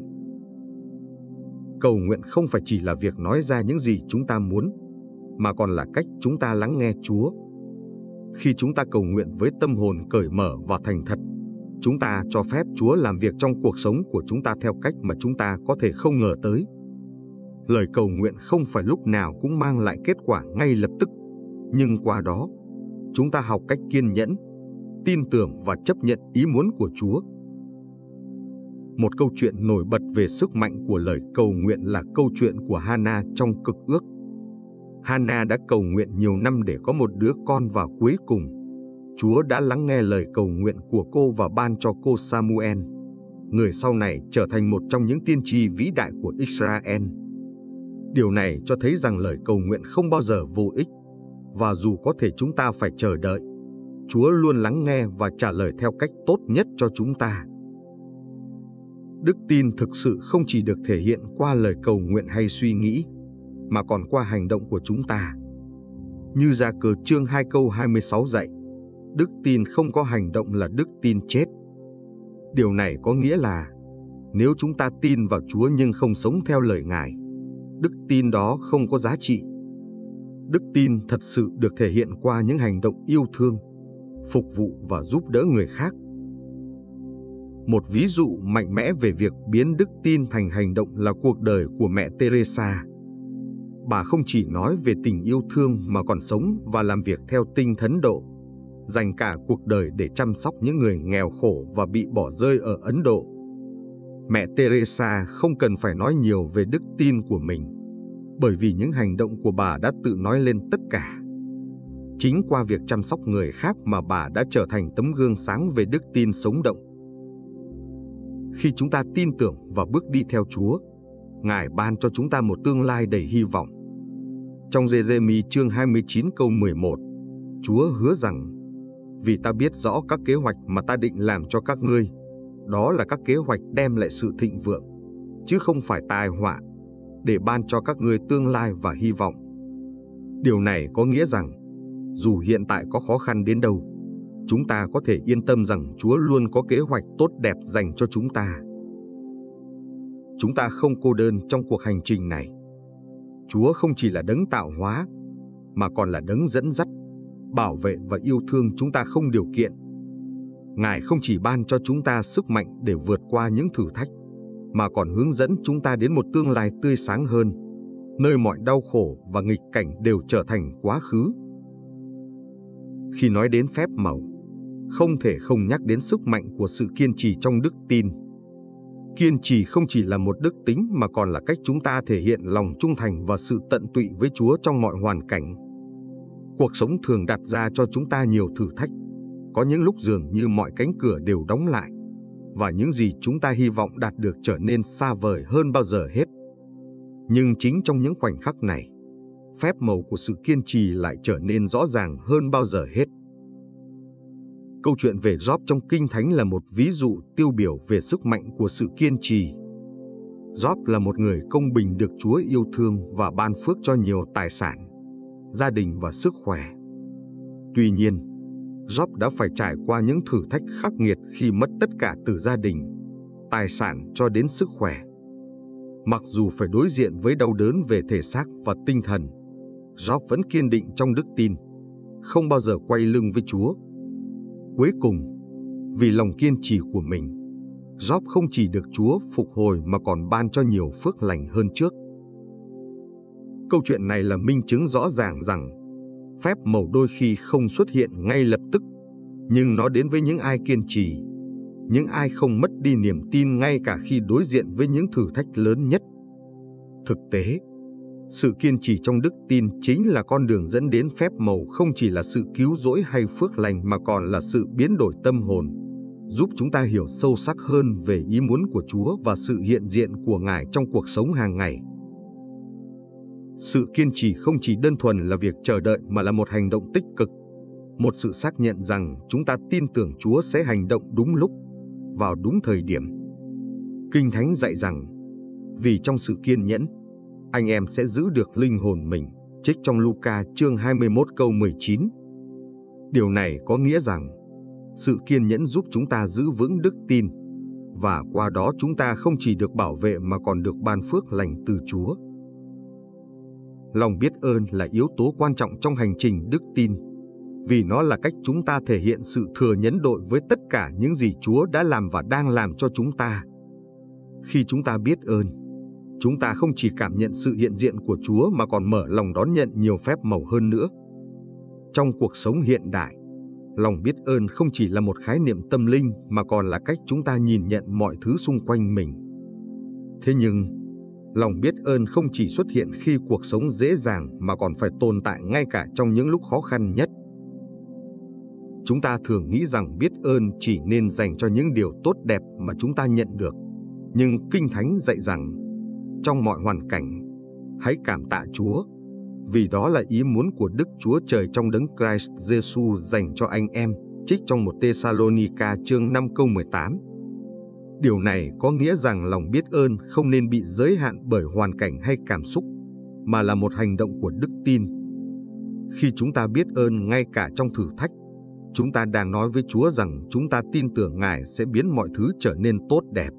Speaker 1: Cầu nguyện không phải chỉ là việc nói ra những gì chúng ta muốn, mà còn là cách chúng ta lắng nghe Chúa. Khi chúng ta cầu nguyện với tâm hồn cởi mở và thành thật, chúng ta cho phép Chúa làm việc trong cuộc sống của chúng ta theo cách mà chúng ta có thể không ngờ tới. Lời cầu nguyện không phải lúc nào cũng mang lại kết quả ngay lập tức, nhưng qua đó, chúng ta học cách kiên nhẫn, tin tưởng và chấp nhận ý muốn của Chúa. Một câu chuyện nổi bật về sức mạnh của lời cầu nguyện là câu chuyện của Hana trong Cựu Ước. Hana đã cầu nguyện nhiều năm để có một đứa con và cuối cùng, Chúa đã lắng nghe lời cầu nguyện của cô và ban cho cô Samuel, người sau này trở thành một trong những tiên tri vĩ đại của Israel. Điều này cho thấy rằng lời cầu nguyện không bao giờ vô ích, và dù có thể chúng ta phải chờ đợi, Chúa luôn lắng nghe và trả lời theo cách tốt nhất cho chúng ta. Đức tin thực sự không chỉ được thể hiện qua lời cầu nguyện hay suy nghĩ, mà còn qua hành động của chúng ta. Như Gia Cờ chương 2 câu 26 dạy, đức tin không có hành động là đức tin chết. Điều này có nghĩa là, nếu chúng ta tin vào Chúa nhưng không sống theo lời Ngài, đức tin đó không có giá trị. Đức tin thật sự được thể hiện qua những hành động yêu thương, phục vụ và giúp đỡ người khác. Một ví dụ mạnh mẽ về việc biến đức tin thành hành động là cuộc đời của mẹ Teresa. bà không chỉ nói về tình yêu thương mà còn sống và làm việc theo tinh thần Độ, dành cả cuộc đời để chăm sóc những người nghèo khổ và bị bỏ rơi ở Ấn Độ. Mẹ Teresa không cần phải nói nhiều về đức tin của mình, bởi vì những hành động của bà đã tự nói lên tất cả. Chính qua việc chăm sóc người khác mà bà đã trở thành tấm gương sáng về đức tin sống động. Khi chúng ta tin tưởng và bước đi theo Chúa, Ngài ban cho chúng ta một tương lai đầy hy vọng. Trong Giê-rê-mi chương 29 câu 11, Chúa hứa rằng: vì ta biết rõ các kế hoạch mà ta định làm cho các ngươi, đó là các kế hoạch đem lại sự thịnh vượng, chứ không phải tai họa, để ban cho các ngươi tương lai và hy vọng. Điều này có nghĩa rằng, dù hiện tại có khó khăn đến đâu, chúng ta có thể yên tâm rằng Chúa luôn có kế hoạch tốt đẹp dành cho chúng ta. Chúng ta không cô đơn trong cuộc hành trình này. Chúa không chỉ là đấng tạo hóa, mà còn là đấng dẫn dắt, bảo vệ và yêu thương chúng ta không điều kiện. Ngài không chỉ ban cho chúng ta sức mạnh để vượt qua những thử thách, mà còn hướng dẫn chúng ta đến một tương lai tươi sáng hơn, nơi mọi đau khổ và nghịch cảnh đều trở thành quá khứ. Khi nói đến phép màu, không thể không nhắc đến sức mạnh của sự kiên trì trong đức tin. Kiên trì không chỉ là một đức tính mà còn là cách chúng ta thể hiện lòng trung thành và sự tận tụy với Chúa trong mọi hoàn cảnh. Cuộc sống thường đặt ra cho chúng ta nhiều thử thách, có những lúc dường như mọi cánh cửa đều đóng lại, và những gì chúng ta hy vọng đạt được trở nên xa vời hơn bao giờ hết. Nhưng chính trong những khoảnh khắc này, phép màu của sự kiên trì lại trở nên rõ ràng hơn bao giờ hết. Câu chuyện về Job trong Kinh Thánh là một ví dụ tiêu biểu về sức mạnh của sự kiên trì. Job là một người công bình được Chúa yêu thương và ban phước cho nhiều tài sản, gia đình và sức khỏe. Tuy nhiên, Job đã phải trải qua những thử thách khắc nghiệt khi mất tất cả từ gia đình, tài sản cho đến sức khỏe. Mặc dù phải đối diện với đau đớn về thể xác và tinh thần, Job vẫn kiên định trong đức tin, không bao giờ quay lưng với Chúa. Cuối cùng, vì lòng kiên trì của mình, Job không chỉ được Chúa phục hồi mà còn ban cho nhiều phước lành hơn trước. Câu chuyện này là minh chứng rõ ràng rằng phép màu đôi khi không xuất hiện ngay lập tức, nhưng nó đến với những ai kiên trì, những ai không mất đi niềm tin ngay cả khi đối diện với những thử thách lớn nhất. Thực tế, sự kiên trì trong đức tin chính là con đường dẫn đến phép màu, không chỉ là sự cứu rỗi hay phước lành mà còn là sự biến đổi tâm hồn, giúp chúng ta hiểu sâu sắc hơn về ý muốn của Chúa và sự hiện diện của Ngài trong cuộc sống hàng ngày. Sự kiên trì không chỉ đơn thuần là việc chờ đợi mà là một hành động tích cực, một sự xác nhận rằng chúng ta tin tưởng Chúa sẽ hành động đúng lúc, vào đúng thời điểm. Kinh Thánh dạy rằng, vì trong sự kiên nhẫn, anh em sẽ giữ được linh hồn mình, trích trong Luca chương 21 câu 19. Điều này có nghĩa rằng, sự kiên nhẫn giúp chúng ta giữ vững đức tin, và qua đó chúng ta không chỉ được bảo vệ mà còn được ban phước lành từ Chúa. Lòng biết ơn là yếu tố quan trọng trong hành trình đức tin, vì nó là cách chúng ta thể hiện sự thừa nhẫn đội với tất cả những gì Chúa đã làm và đang làm cho chúng ta. Khi chúng ta biết ơn, chúng ta không chỉ cảm nhận sự hiện diện của Chúa mà còn mở lòng đón nhận nhiều phép màu hơn nữa. Trong cuộc sống hiện đại, lòng biết ơn không chỉ là một khái niệm tâm linh mà còn là cách chúng ta nhìn nhận mọi thứ xung quanh mình. Thế nhưng, lòng biết ơn không chỉ xuất hiện khi cuộc sống dễ dàng mà còn phải tồn tại ngay cả trong những lúc khó khăn nhất. Chúng ta thường nghĩ rằng biết ơn chỉ nên dành cho những điều tốt đẹp mà chúng ta nhận được. Nhưng Kinh Thánh dạy rằng, trong mọi hoàn cảnh, hãy cảm tạ Chúa, vì đó là ý muốn của Đức Chúa Trời trong Đấng Christ Giêsu dành cho anh em, trích trong 1 Tê-sa-lô-ni-ca chương 5 câu 18. Điều này có nghĩa rằng lòng biết ơn không nên bị giới hạn bởi hoàn cảnh hay cảm xúc, mà là một hành động của đức tin. Khi chúng ta biết ơn ngay cả trong thử thách, chúng ta đang nói với Chúa rằng chúng ta tin tưởng Ngài sẽ biến mọi thứ trở nên tốt đẹp.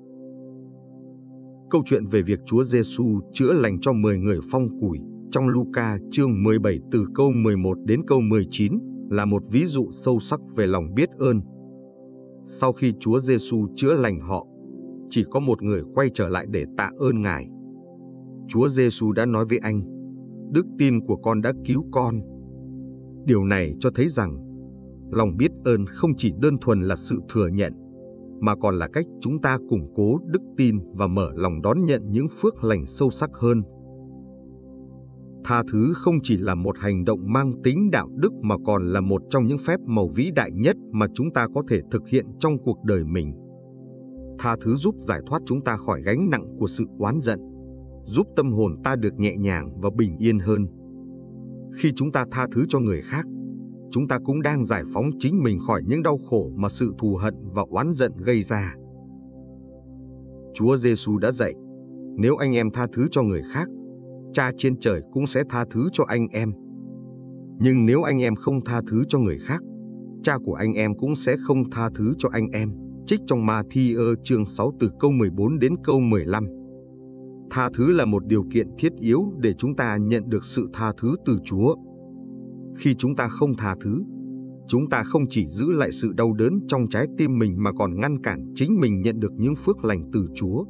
Speaker 1: Câu chuyện về việc Chúa Giêsu chữa lành cho 10 người phong củi trong Luca chương 17 từ câu 11 đến câu 19 là một ví dụ sâu sắc về lòng biết ơn. Sau khi Chúa Giêsu chữa lành họ, chỉ có một người quay trở lại để tạ ơn Ngài. Chúa Giêsu đã nói với anh, đức tin của con đã cứu con. Điều này cho thấy rằng lòng biết ơn không chỉ đơn thuần là sự thừa nhận, mà còn là cách chúng ta củng cố đức tin và mở lòng đón nhận những phước lành sâu sắc hơn. Tha thứ không chỉ là một hành động mang tính đạo đức mà còn là một trong những phép màu vĩ đại nhất mà chúng ta có thể thực hiện trong cuộc đời mình. Tha thứ giúp giải thoát chúng ta khỏi gánh nặng của sự oán giận, giúp tâm hồn ta được nhẹ nhàng và bình yên hơn. Khi chúng ta tha thứ cho người khác, chúng ta cũng đang giải phóng chính mình khỏi những đau khổ mà sự thù hận và oán giận gây ra. Chúa Giêsu đã dạy, nếu anh em tha thứ cho người khác, Cha trên trời cũng sẽ tha thứ cho anh em. Nhưng nếu anh em không tha thứ cho người khác, Cha của anh em cũng sẽ không tha thứ cho anh em. Trích trong Ma-thi-ơ chương 6 từ câu 14 đến câu 15. Tha thứ là một điều kiện thiết yếu để chúng ta nhận được sự tha thứ từ Chúa. Khi chúng ta không tha thứ, chúng ta không chỉ giữ lại sự đau đớn trong trái tim mình mà còn ngăn cản chính mình nhận được những phước lành từ Chúa.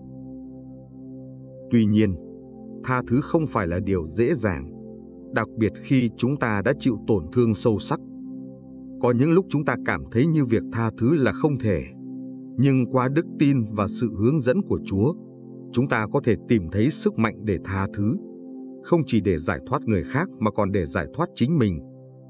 Speaker 1: Tuy nhiên, tha thứ không phải là điều dễ dàng, đặc biệt khi chúng ta đã chịu tổn thương sâu sắc. Có những lúc chúng ta cảm thấy như việc tha thứ là không thể, nhưng qua đức tin và sự hướng dẫn của Chúa, chúng ta có thể tìm thấy sức mạnh để tha thứ, không chỉ để giải thoát người khác mà còn để giải thoát chính mình.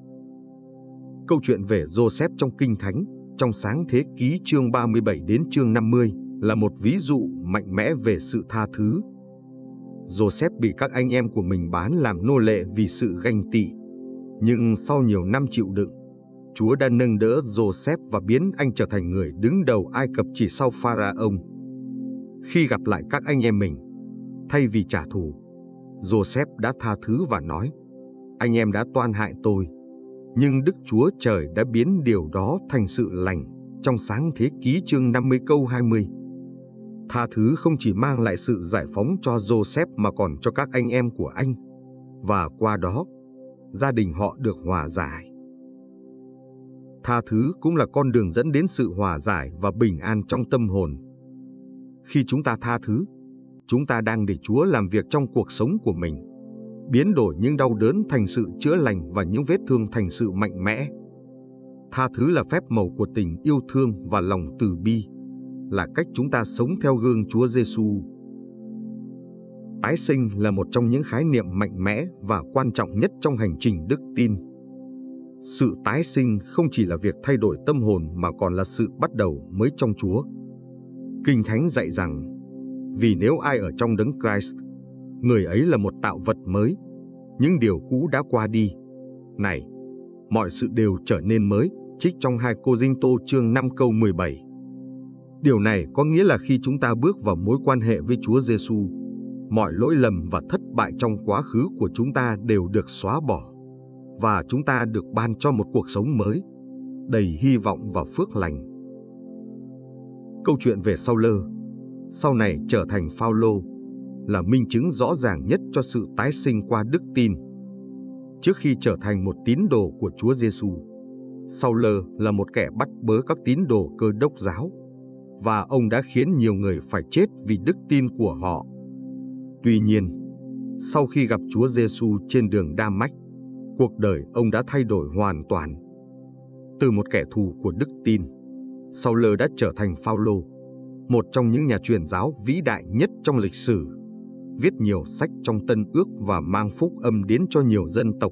Speaker 1: Câu chuyện về Joseph trong Kinh Thánh, trong Sáng Thế Ký chương 37 đến chương 50 là một ví dụ mạnh mẽ về sự tha thứ. Joseph bị các anh em của mình bán làm nô lệ vì sự ganh tị. Nhưng sau nhiều năm chịu đựng, Chúa đã nâng đỡ Joseph và biến anh trở thành người đứng đầu Ai Cập chỉ sau Pharaoh. Khi gặp lại các anh em mình, thay vì trả thù, Joseph đã tha thứ và nói, anh em đã toan hại tôi, nhưng Đức Chúa Trời đã biến điều đó thành sự lành, trong Sáng Thế Ký chương 50 câu 20. Tha thứ không chỉ mang lại sự giải phóng cho Joseph mà còn cho các anh em của anh, và qua đó, gia đình họ được hòa giải. Tha thứ cũng là con đường dẫn đến sự hòa giải và bình an trong tâm hồn. Khi chúng ta tha thứ, chúng ta đang để Chúa làm việc trong cuộc sống của mình, biến đổi những đau đớn thành sự chữa lành và những vết thương thành sự mạnh mẽ. Tha thứ là phép màu của tình yêu thương và lòng từ bi, là cách chúng ta sống theo gương Chúa Giêsu. Tái sinh là một trong những khái niệm mạnh mẽ và quan trọng nhất trong hành trình đức tin. Sự tái sinh không chỉ là việc thay đổi tâm hồn mà còn là sự bắt đầu mới trong Chúa. Kinh Thánh dạy rằng, vì nếu ai ở trong Đấng Christ, người ấy là một tạo vật mới, những điều cũ đã qua đi. Này, mọi sự đều trở nên mới, trích trong 2 Cô-rinh-tô chương 5 câu 17. Điều này có nghĩa là khi chúng ta bước vào mối quan hệ với Chúa Giêsu, mọi lỗi lầm và thất bại trong quá khứ của chúng ta đều được xóa bỏ, và chúng ta được ban cho một cuộc sống mới, đầy hy vọng và phước lành. Câu chuyện về Sau-lơ, sau này trở thành Phao-lô, là minh chứng rõ ràng nhất cho sự tái sinh qua đức tin. Trước khi trở thành một tín đồ của Chúa Giêsu, Sau-lơ là một kẻ bắt bớ các tín đồ Cơ Đốc giáo, và ông đã khiến nhiều người phải chết vì đức tin của họ. Tuy nhiên, sau khi gặp Chúa Giêsu trên đường Đa-mách, cuộc đời ông đã thay đổi hoàn toàn. Từ một kẻ thù của đức tin, Sau-lơ đã trở thành Phao-lô, một trong những nhà truyền giáo vĩ đại nhất trong lịch sử, viết nhiều sách trong Tân Ước và mang phúc âm đến cho nhiều dân tộc.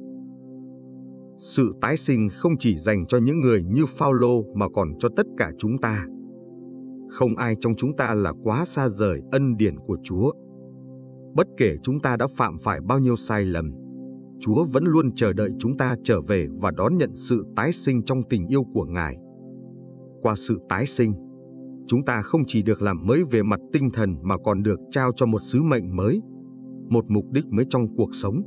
Speaker 1: Sự tái sinh không chỉ dành cho những người như Phao-lô mà còn cho tất cả chúng ta. Không ai trong chúng ta là quá xa rời ân điển của Chúa. Bất kể chúng ta đã phạm phải bao nhiêu sai lầm, Chúa vẫn luôn chờ đợi chúng ta trở về và đón nhận sự tái sinh trong tình yêu của Ngài. Qua sự tái sinh, chúng ta không chỉ được làm mới về mặt tinh thần mà còn được trao cho một sứ mệnh mới, một mục đích mới trong cuộc sống.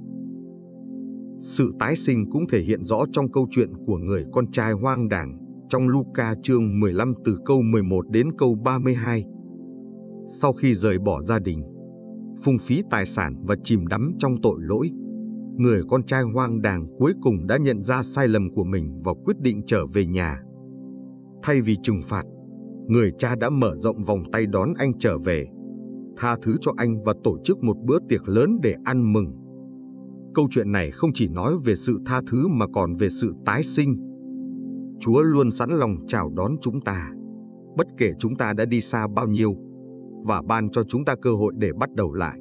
Speaker 1: Sự tái sinh cũng thể hiện rõ trong câu chuyện của người con trai hoang đàng trong Luca chương 15 từ câu 11 đến câu 32. Sau khi rời bỏ gia đình, phung phí tài sản và chìm đắm trong tội lỗi, người con trai hoang đàng cuối cùng đã nhận ra sai lầm của mình và quyết định trở về nhà. Thay vì trừng phạt, người cha đã mở rộng vòng tay đón anh trở về, tha thứ cho anh và tổ chức một bữa tiệc lớn để ăn mừng. Câu chuyện này không chỉ nói về sự tha thứ mà còn về sự tái sinh. Chúa luôn sẵn lòng chào đón chúng ta, bất kể chúng ta đã đi xa bao nhiêu, và ban cho chúng ta cơ hội để bắt đầu lại.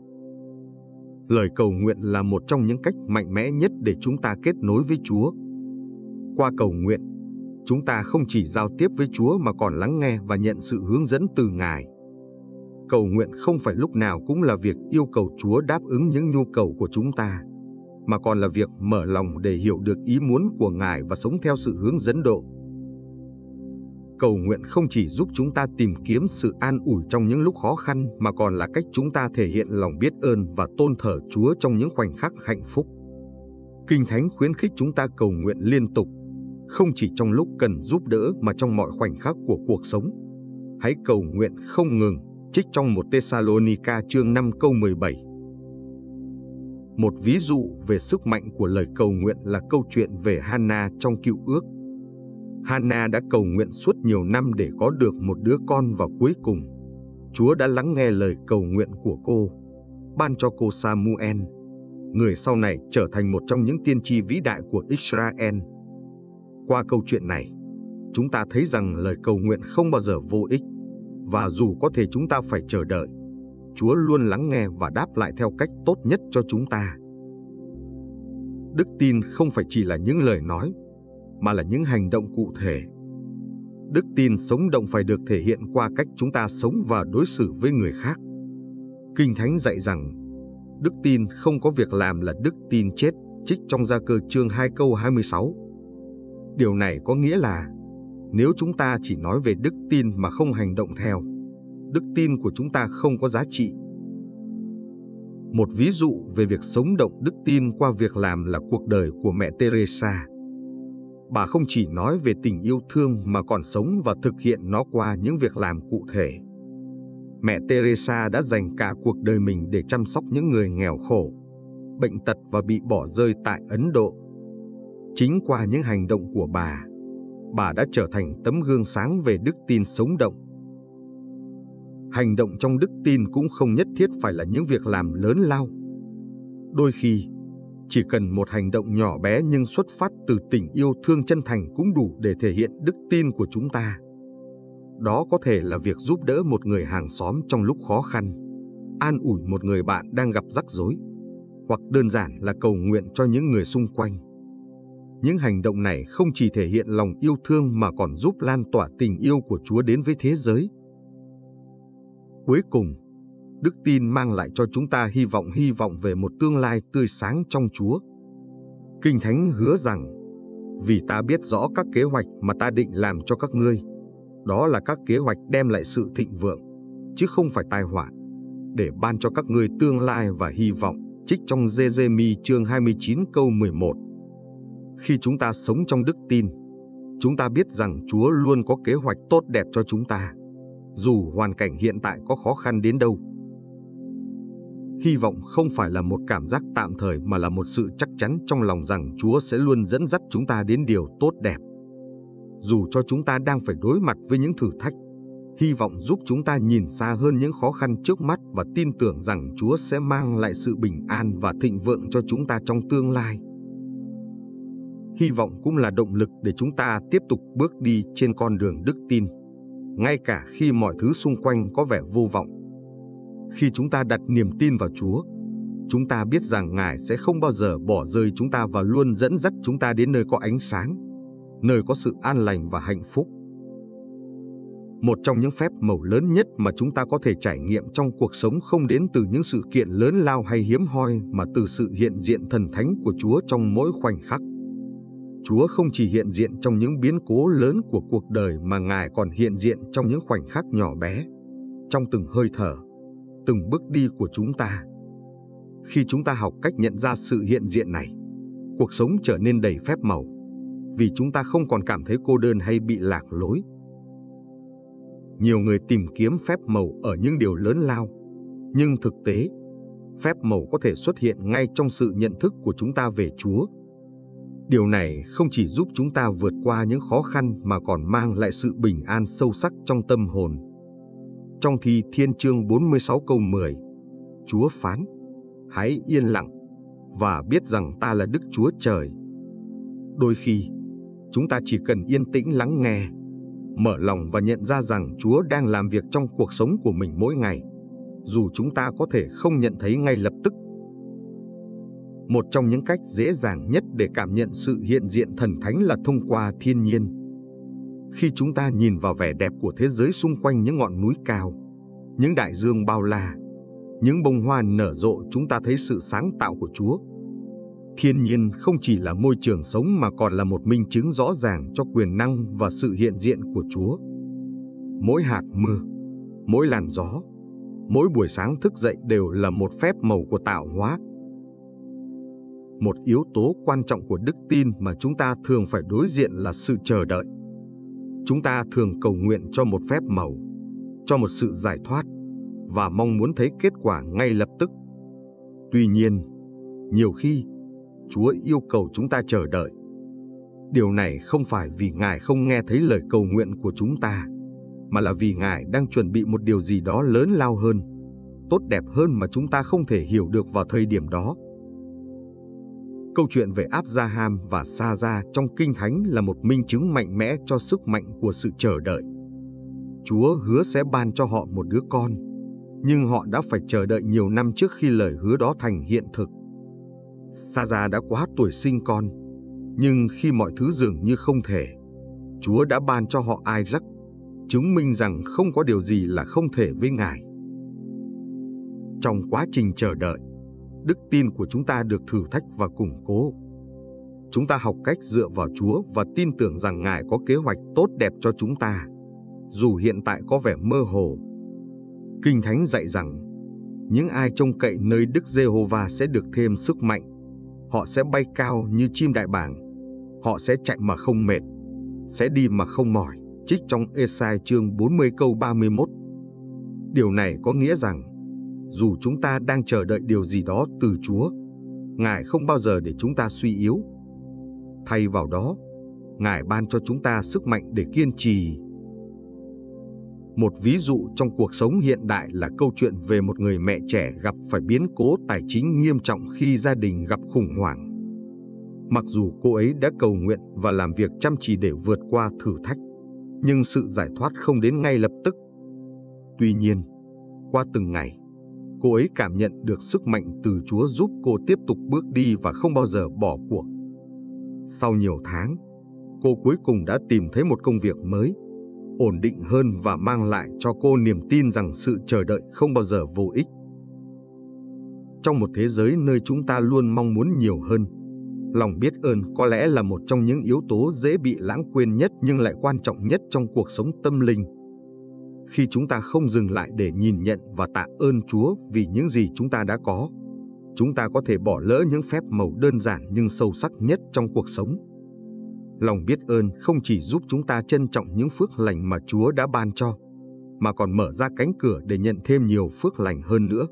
Speaker 1: Lời cầu nguyện là một trong những cách mạnh mẽ nhất để chúng ta kết nối với Chúa. Qua cầu nguyện, chúng ta không chỉ giao tiếp với Chúa mà còn lắng nghe và nhận sự hướng dẫn từ Ngài. Cầu nguyện không phải lúc nào cũng là việc yêu cầu Chúa đáp ứng những nhu cầu của chúng ta, mà còn là việc mở lòng để hiểu được ý muốn của Ngài và sống theo sự hướng dẫn độ. Cầu nguyện không chỉ giúp chúng ta tìm kiếm sự an ủi trong những lúc khó khăn mà còn là cách chúng ta thể hiện lòng biết ơn và tôn thờ Chúa trong những khoảnh khắc hạnh phúc. Kinh Thánh khuyến khích chúng ta cầu nguyện liên tục, không chỉ trong lúc cần giúp đỡ mà trong mọi khoảnh khắc của cuộc sống. Hãy cầu nguyện không ngừng, trích trong 1 Tê-sa-lô-ni-ca chương 5 câu 17. Một ví dụ về sức mạnh của lời cầu nguyện là câu chuyện về Hannah trong Cựu Ước. Hannah đã cầu nguyện suốt nhiều năm để có được một đứa con và cuối cùng, Chúa đã lắng nghe lời cầu nguyện của cô, ban cho cô Samuel, người sau này trở thành một trong những tiên tri vĩ đại của Israel. Qua câu chuyện này, chúng ta thấy rằng lời cầu nguyện không bao giờ vô ích, và dù có thể chúng ta phải chờ đợi, Chúa luôn lắng nghe và đáp lại theo cách tốt nhất cho chúng ta. Đức tin không phải chỉ là những lời nói, mà là những hành động cụ thể. Đức tin sống động phải được thể hiện qua cách chúng ta sống và đối xử với người khác. Kinh Thánh dạy rằng, đức tin không có việc làm là đức tin chết, trích trong Gia Cơ chương 2 câu 26. Điều này có nghĩa là, nếu chúng ta chỉ nói về đức tin mà không hành động theo, đức tin của chúng ta không có giá trị. Một ví dụ về việc sống động đức tin qua việc làm là cuộc đời của mẹ Teresa. Bà không chỉ nói về tình yêu thương mà còn sống và thực hiện nó qua những việc làm cụ thể. Mẹ Teresa đã dành cả cuộc đời mình để chăm sóc những người nghèo khổ, bệnh tật và bị bỏ rơi tại Ấn Độ. Chính qua những hành động của bà đã trở thành tấm gương sáng về đức tin sống động. Hành động trong đức tin cũng không nhất thiết phải là những việc làm lớn lao. Đôi khi, chỉ cần một hành động nhỏ bé nhưng xuất phát từ tình yêu thương chân thành cũng đủ để thể hiện đức tin của chúng ta. Đó có thể là việc giúp đỡ một người hàng xóm trong lúc khó khăn, an ủi một người bạn đang gặp rắc rối, hoặc đơn giản là cầu nguyện cho những người xung quanh. Những hành động này không chỉ thể hiện lòng yêu thương mà còn giúp lan tỏa tình yêu của Chúa đến với thế giới. Cuối cùng, đức tin mang lại cho chúng ta hy vọng về một tương lai tươi sáng trong Chúa. Kinh Thánh hứa rằng, vì ta biết rõ các kế hoạch mà ta định làm cho các ngươi, đó là các kế hoạch đem lại sự thịnh vượng, chứ không phải tai họa, để ban cho các ngươi tương lai và hy vọng, trích trong Giê-rê-mi chương 29 câu 11. Khi chúng ta sống trong đức tin, chúng ta biết rằng Chúa luôn có kế hoạch tốt đẹp cho chúng ta, dù hoàn cảnh hiện tại có khó khăn đến đâu. Hy vọng không phải là một cảm giác tạm thời mà là một sự chắc chắn trong lòng rằng Chúa sẽ luôn dẫn dắt chúng ta đến điều tốt đẹp. Dù cho chúng ta đang phải đối mặt với những thử thách, hy vọng giúp chúng ta nhìn xa hơn những khó khăn trước mắt và tin tưởng rằng Chúa sẽ mang lại sự bình an và thịnh vượng cho chúng ta trong tương lai. Hy vọng cũng là động lực để chúng ta tiếp tục bước đi trên con đường đức tin, ngay cả khi mọi thứ xung quanh có vẻ vô vọng. Khi chúng ta đặt niềm tin vào Chúa, chúng ta biết rằng Ngài sẽ không bao giờ bỏ rơi chúng ta và luôn dẫn dắt chúng ta đến nơi có ánh sáng, nơi có sự an lành và hạnh phúc. Một trong những phép màu lớn nhất mà chúng ta có thể trải nghiệm trong cuộc sống không đến từ những sự kiện lớn lao hay hiếm hoi mà từ sự hiện diện thần thánh của Chúa trong mỗi khoảnh khắc. Chúa không chỉ hiện diện trong những biến cố lớn của cuộc đời mà Ngài còn hiện diện trong những khoảnh khắc nhỏ bé, trong từng hơi thở, từng bước đi của chúng ta. Khi chúng ta học cách nhận ra sự hiện diện này, cuộc sống trở nên đầy phép màu, vì chúng ta không còn cảm thấy cô đơn hay bị lạc lối. Nhiều người tìm kiếm phép màu ở những điều lớn lao, nhưng thực tế, phép màu có thể xuất hiện ngay trong sự nhận thức của chúng ta về Chúa. Điều này không chỉ giúp chúng ta vượt qua những khó khăn mà còn mang lại sự bình an sâu sắc trong tâm hồn. Trong Thi Thiên chương 46 câu 10, Chúa phán, hãy yên lặng, và biết rằng ta là Đức Chúa Trời. Đôi khi, chúng ta chỉ cần yên tĩnh lắng nghe, mở lòng và nhận ra rằng Chúa đang làm việc trong cuộc sống của mình mỗi ngày, dù chúng ta có thể không nhận thấy ngay lập tức. Một trong những cách dễ dàng nhất để cảm nhận sự hiện diện thần thánh là thông qua thiên nhiên. Khi chúng ta nhìn vào vẻ đẹp của thế giới xung quanh những ngọn núi cao, những đại dương bao la, những bông hoa nở rộ, chúng ta thấy sự sáng tạo của Chúa. Thiên nhiên không chỉ là môi trường sống mà còn là một minh chứng rõ ràng cho quyền năng và sự hiện diện của Chúa. Mỗi hạt mưa, mỗi làn gió, mỗi buổi sáng thức dậy đều là một phép màu của tạo hóa. Một yếu tố quan trọng của đức tin mà chúng ta thường phải đối diện là sự chờ đợi. Chúng ta thường cầu nguyện cho một phép màu, cho một sự giải thoát và mong muốn thấy kết quả ngay lập tức. Tuy nhiên, nhiều khi, Chúa yêu cầu chúng ta chờ đợi. Điều này không phải vì Ngài không nghe thấy lời cầu nguyện của chúng ta, mà là vì Ngài đang chuẩn bị một điều gì đó lớn lao hơn, tốt đẹp hơn mà chúng ta không thể hiểu được vào thời điểm đó. Câu chuyện về Abraham và Sa-ra trong Kinh Thánh là một minh chứng mạnh mẽ cho sức mạnh của sự chờ đợi. Chúa hứa sẽ ban cho họ một đứa con, nhưng họ đã phải chờ đợi nhiều năm trước khi lời hứa đó thành hiện thực. Sa-ra đã quá tuổi sinh con, nhưng khi mọi thứ dường như không thể, Chúa đã ban cho họ Isaac, chứng minh rằng không có điều gì là không thể với Ngài. Trong quá trình chờ đợi, đức tin của chúng ta được thử thách và củng cố. Chúng ta học cách dựa vào Chúa và tin tưởng rằng Ngài có kế hoạch tốt đẹp cho chúng ta, dù hiện tại có vẻ mơ hồ. Kinh Thánh dạy rằng, những ai trông cậy nơi Đức Giê-hô-va sẽ được thêm sức mạnh. Họ sẽ bay cao như chim đại bàng. Họ sẽ chạy mà không mệt, sẽ đi mà không mỏi. Trích trong Ê-sai chương 40 câu 31. Điều này có nghĩa rằng, dù chúng ta đang chờ đợi điều gì đó từ Chúa, Ngài không bao giờ để chúng ta suy yếu. Thay vào đó, Ngài ban cho chúng ta sức mạnh để kiên trì. Một ví dụ trong cuộc sống hiện đại là câu chuyện về một người mẹ trẻ gặp phải biến cố tài chính nghiêm trọng khi gia đình gặp khủng hoảng. Mặc dù cô ấy đã cầu nguyện và làm việc chăm chỉ để vượt qua thử thách, nhưng sự giải thoát không đến ngay lập tức. Tuy nhiên, qua từng ngày, cô ấy cảm nhận được sức mạnh từ Chúa giúp cô tiếp tục bước đi và không bao giờ bỏ cuộc. Sau nhiều tháng, cô cuối cùng đã tìm thấy một công việc mới, ổn định hơn và mang lại cho cô niềm tin rằng sự chờ đợi không bao giờ vô ích. Trong một thế giới nơi chúng ta luôn mong muốn nhiều hơn, lòng biết ơn có lẽ là một trong những yếu tố dễ bị lãng quên nhất nhưng lại quan trọng nhất trong cuộc sống tâm linh. Khi chúng ta không dừng lại để nhìn nhận và tạ ơn Chúa vì những gì chúng ta đã có, chúng ta có thể bỏ lỡ những phép màu đơn giản nhưng sâu sắc nhất trong cuộc sống. Lòng biết ơn không chỉ giúp chúng ta trân trọng những phước lành mà Chúa đã ban cho, mà còn mở ra cánh cửa để nhận thêm nhiều phước lành hơn nữa.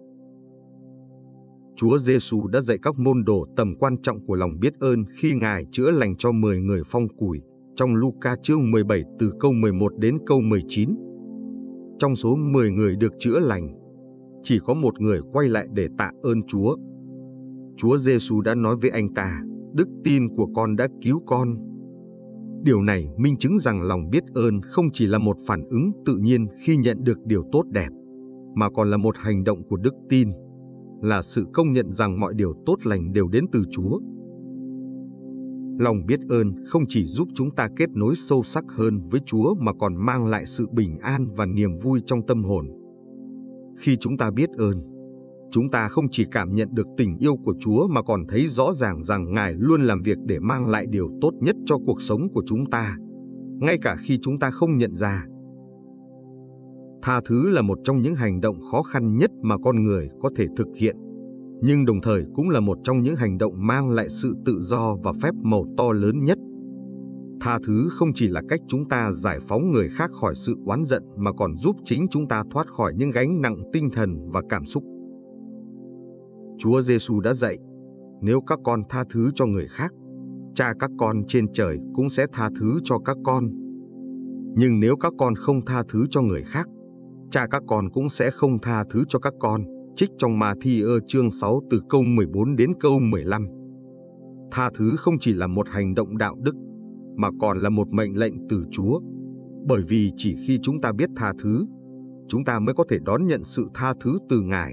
Speaker 1: Chúa Giêsu đã dạy các môn đồ tầm quan trọng của lòng biết ơn khi Ngài chữa lành cho 10 người phong cùi trong Luca chương 17 từ câu 11 đến câu 19. Trong số 10 người được chữa lành, chỉ có một người quay lại để tạ ơn Chúa. Chúa Giêsu đã nói với anh ta, đức tin của con đã cứu con. Điều này minh chứng rằng lòng biết ơn không chỉ là một phản ứng tự nhiên khi nhận được điều tốt đẹp, mà còn là một hành động của đức tin, là sự công nhận rằng mọi điều tốt lành đều đến từ Chúa. Lòng biết ơn không chỉ giúp chúng ta kết nối sâu sắc hơn với Chúa mà còn mang lại sự bình an và niềm vui trong tâm hồn. Khi chúng ta biết ơn, chúng ta không chỉ cảm nhận được tình yêu của Chúa mà còn thấy rõ ràng rằng Ngài luôn làm việc để mang lại điều tốt nhất cho cuộc sống của chúng ta, ngay cả khi chúng ta không nhận ra. Tha thứ là một trong những hành động khó khăn nhất mà con người có thể thực hiện, nhưng đồng thời cũng là một trong những hành động mang lại sự tự do và phép màu to lớn nhất. Tha thứ không chỉ là cách chúng ta giải phóng người khác khỏi sự oán giận mà còn giúp chính chúng ta thoát khỏi những gánh nặng tinh thần và cảm xúc. Chúa Giêsu đã dạy, nếu các con tha thứ cho người khác, Cha các con trên trời cũng sẽ tha thứ cho các con. Nhưng nếu các con không tha thứ cho người khác, Cha các con cũng sẽ không tha thứ cho các con. trích trong Ma-thi-ơ chương 6 từ câu 14 đến câu 15. Tha thứ không chỉ là một hành động đạo đức, mà còn là một mệnh lệnh từ Chúa. Bởi vì chỉ khi chúng ta biết tha thứ, chúng ta mới có thể đón nhận sự tha thứ từ Ngài.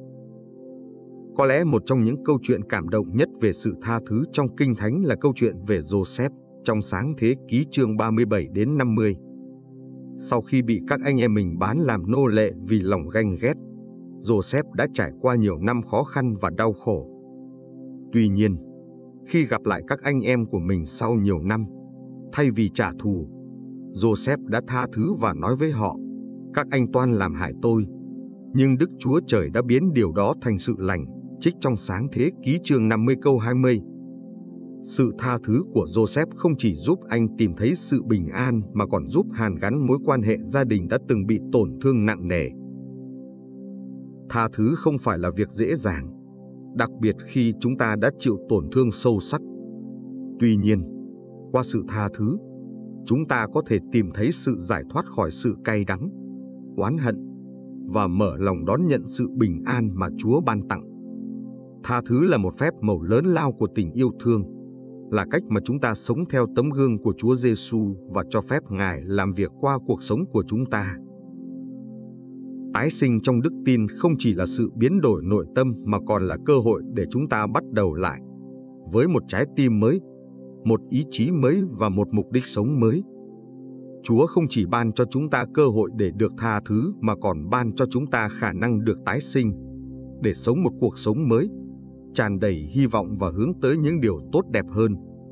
Speaker 1: Có lẽ một trong những câu chuyện cảm động nhất về sự tha thứ trong Kinh Thánh là câu chuyện về Joseph trong Sáng Thế Ký chương 37 đến 50. Sau khi bị các anh em mình bán làm nô lệ vì lòng ganh ghét, Joseph đã trải qua nhiều năm khó khăn và đau khổ. Tuy nhiên, khi gặp lại các anh em của mình sau nhiều năm, thay vì trả thù, Joseph đã tha thứ và nói với họ: các anh toan làm hại tôi, nhưng Đức Chúa Trời đã biến điều đó thành sự lành, trích trong Sáng Thế Ký chương 50 câu 20. Sự tha thứ của Joseph không chỉ giúp anh tìm thấy sự bình an mà còn giúp hàn gắn mối quan hệ gia đình đã từng bị tổn thương nặng nề. Tha thứ không phải là việc dễ dàng, đặc biệt khi chúng ta đã chịu tổn thương sâu sắc. Tuy nhiên, qua sự tha thứ, chúng ta có thể tìm thấy sự giải thoát khỏi sự cay đắng, oán hận và mở lòng đón nhận sự bình an mà Chúa ban tặng. Tha thứ là một phép màu lớn lao của tình yêu thương, là cách mà chúng ta sống theo tấm gương của Chúa Giêsu và cho phép Ngài làm việc qua cuộc sống của chúng ta. Tái sinh trong đức tin không chỉ là sự biến đổi nội tâm mà còn là cơ hội để chúng ta bắt đầu lại với một trái tim mới, một ý chí mới và một mục đích sống mới. Chúa không chỉ ban cho chúng ta cơ hội để được tha thứ mà còn ban cho chúng ta khả năng được tái sinh, để sống một cuộc sống mới, tràn đầy hy vọng và hướng tới những điều tốt đẹp hơn.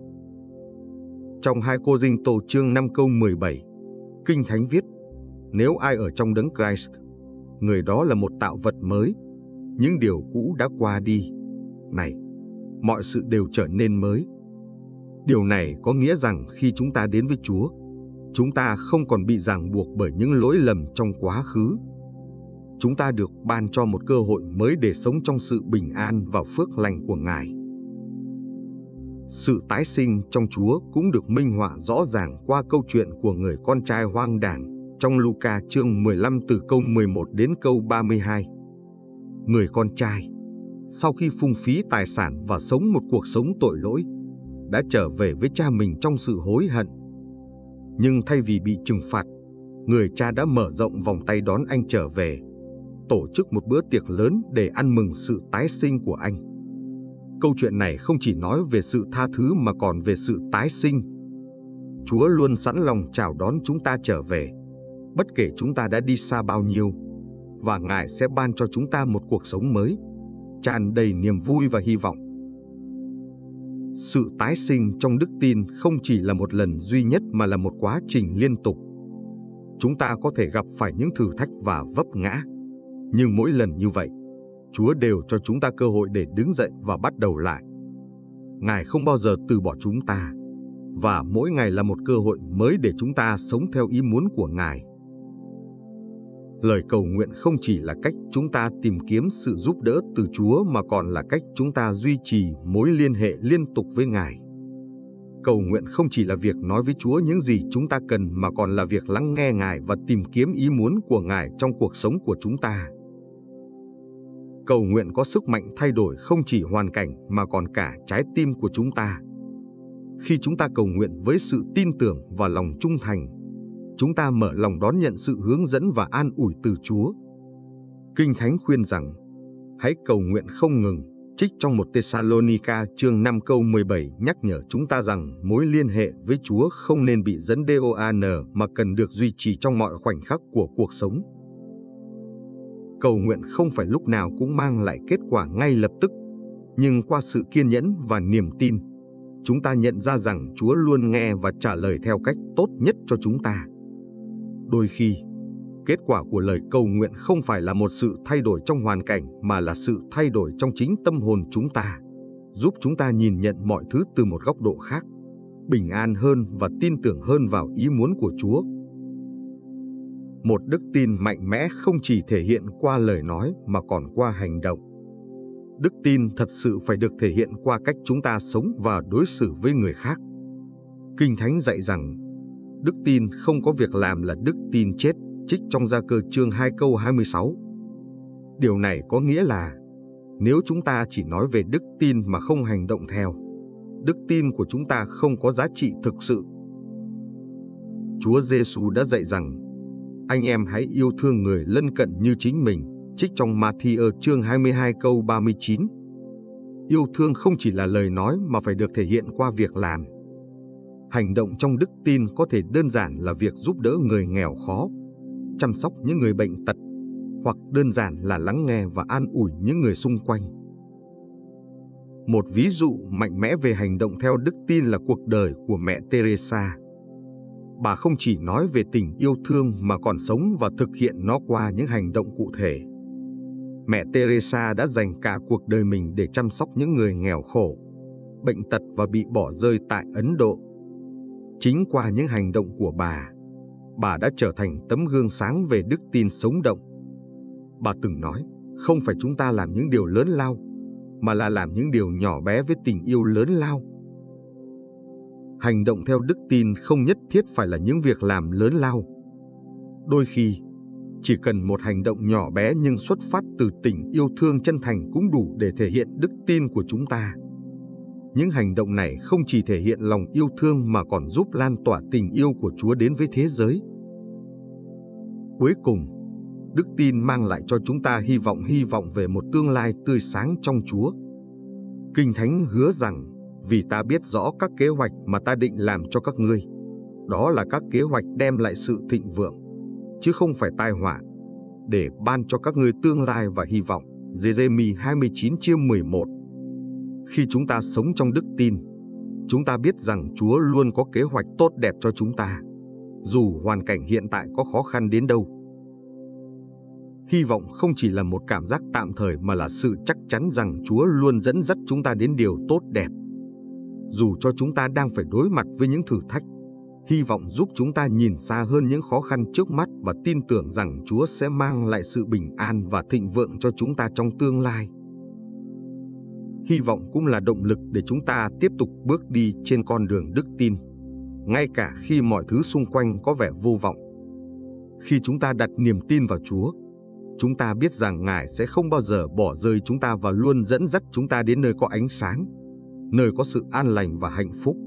Speaker 1: Trong 2 Cô-rinh-tô chương 5 câu 17, Kinh Thánh viết: nếu ai ở trong Đấng Christ, người đó là một tạo vật mới, những điều cũ đã qua đi, này, mọi sự đều trở nên mới. Điều này có nghĩa rằng khi chúng ta đến với Chúa, chúng ta không còn bị ràng buộc bởi những lỗi lầm trong quá khứ. Chúng ta được ban cho một cơ hội mới để sống trong sự bình an và phước lành của Ngài. Sự tái sinh trong Chúa cũng được minh họa rõ ràng qua câu chuyện của người con trai hoang đàng trong Luca chương 15 từ câu 11 đến câu 32. Người con trai, sau khi phung phí tài sản và sống một cuộc sống tội lỗi, đã trở về với cha mình trong sự hối hận. Nhưng thay vì bị trừng phạt, người cha đã mở rộng vòng tay đón anh trở về, tổ chức một bữa tiệc lớn để ăn mừng sự tái sinh của anh. Câu chuyện này không chỉ nói về sự tha thứ mà còn về sự tái sinh. Chúa luôn sẵn lòng chào đón chúng ta trở về, bất kể chúng ta đã đi xa bao nhiêu, và Ngài sẽ ban cho chúng ta một cuộc sống mới, tràn đầy niềm vui và hy vọng. Sự tái sinh trong đức tin không chỉ là một lần duy nhất mà là một quá trình liên tục. Chúng ta có thể gặp phải những thử thách và vấp ngã, nhưng mỗi lần như vậy, Chúa đều cho chúng ta cơ hội để đứng dậy và bắt đầu lại. Ngài không bao giờ từ bỏ chúng ta, và mỗi ngày là một cơ hội mới để chúng ta sống theo ý muốn của Ngài. Lời cầu nguyện không chỉ là cách chúng ta tìm kiếm sự giúp đỡ từ Chúa mà còn là cách chúng ta duy trì mối liên hệ liên tục với Ngài. Cầu nguyện không chỉ là việc nói với Chúa những gì chúng ta cần mà còn là việc lắng nghe Ngài và tìm kiếm ý muốn của Ngài trong cuộc sống của chúng ta. Cầu nguyện có sức mạnh thay đổi không chỉ hoàn cảnh mà còn cả trái tim của chúng ta. Khi chúng ta cầu nguyện với sự tin tưởng và lòng trung thành, chúng ta mở lòng đón nhận sự hướng dẫn và an ủi từ Chúa. Kinh Thánh khuyên rằng, hãy cầu nguyện không ngừng, trích trong 1 Tê-sa-lô-ni-ca chương 5 câu 17 nhắc nhở chúng ta rằng mối liên hệ với Chúa không nên bị dẫn DOAN mà cần được duy trì trong mọi khoảnh khắc của cuộc sống. Cầu nguyện không phải lúc nào cũng mang lại kết quả ngay lập tức, nhưng qua sự kiên nhẫn và niềm tin, chúng ta nhận ra rằng Chúa luôn nghe và trả lời theo cách tốt nhất cho chúng ta. Đôi khi, kết quả của lời cầu nguyện không phải là một sự thay đổi trong hoàn cảnh mà là sự thay đổi trong chính tâm hồn chúng ta, giúp chúng ta nhìn nhận mọi thứ từ một góc độ khác, bình an hơn và tin tưởng hơn vào ý muốn của Chúa. Một đức tin mạnh mẽ không chỉ thể hiện qua lời nói mà còn qua hành động. Đức tin thật sự phải được thể hiện qua cách chúng ta sống và đối xử với người khác. Kinh Thánh dạy rằng, đức tin không có việc làm là đức tin chết, trích trong Gia Cơ chương 2 câu 26. Điều này có nghĩa là nếu chúng ta chỉ nói về đức tin mà không hành động theo, đức tin của chúng ta không có giá trị thực sự. Chúa Giêsu đã dạy rằng, anh em hãy yêu thương người lân cận như chính mình, trích trong Ma-thi-ơ chương 22 câu 39. Yêu thương không chỉ là lời nói mà phải được thể hiện qua việc làm. Hành động trong đức tin có thể đơn giản là việc giúp đỡ người nghèo khó, chăm sóc những người bệnh tật, hoặc đơn giản là lắng nghe và an ủi những người xung quanh. Một ví dụ mạnh mẽ về hành động theo đức tin là cuộc đời của mẹ Teresa. Bà không chỉ nói về tình yêu thương mà còn sống và thực hiện nó qua những hành động cụ thể. Mẹ Teresa đã dành cả cuộc đời mình để chăm sóc những người nghèo khổ, bệnh tật và bị bỏ rơi tại Ấn Độ. Chính qua những hành động của bà đã trở thành tấm gương sáng về đức tin sống động. Bà từng nói, không phải chúng ta làm những điều lớn lao, mà là làm những điều nhỏ bé với tình yêu lớn lao. Hành động theo đức tin không nhất thiết phải là những việc làm lớn lao. Đôi khi, chỉ cần một hành động nhỏ bé nhưng xuất phát từ tình yêu thương chân thành cũng đủ để thể hiện đức tin của chúng ta. Những hành động này không chỉ thể hiện lòng yêu thương mà còn giúp lan tỏa tình yêu của Chúa đến với thế giới. Cuối cùng, đức tin mang lại cho chúng ta hy vọng về một tương lai tươi sáng trong Chúa. Kinh Thánh hứa rằng, vì ta biết rõ các kế hoạch mà ta định làm cho các ngươi, đó là các kế hoạch đem lại sự thịnh vượng, chứ không phải tai họa, để ban cho các ngươi tương lai và hy vọng. Giê-rê-mi 29 chương 11. Khi chúng ta sống trong đức tin, chúng ta biết rằng Chúa luôn có kế hoạch tốt đẹp cho chúng ta, dù hoàn cảnh hiện tại có khó khăn đến đâu. Hy vọng không chỉ là một cảm giác tạm thời mà là sự chắc chắn rằng Chúa luôn dẫn dắt chúng ta đến điều tốt đẹp. Dù cho chúng ta đang phải đối mặt với những thử thách, hy vọng giúp chúng ta nhìn xa hơn những khó khăn trước mắt và tin tưởng rằng Chúa sẽ mang lại sự bình an và thịnh vượng cho chúng ta trong tương lai. Hy vọng cũng là động lực để chúng ta tiếp tục bước đi trên con đường đức tin, ngay cả khi mọi thứ xung quanh có vẻ vô vọng. Khi chúng ta đặt niềm tin vào Chúa, chúng ta biết rằng Ngài sẽ không bao giờ bỏ rơi chúng ta và luôn dẫn dắt chúng ta đến nơi có ánh sáng, nơi có sự an lành và hạnh phúc.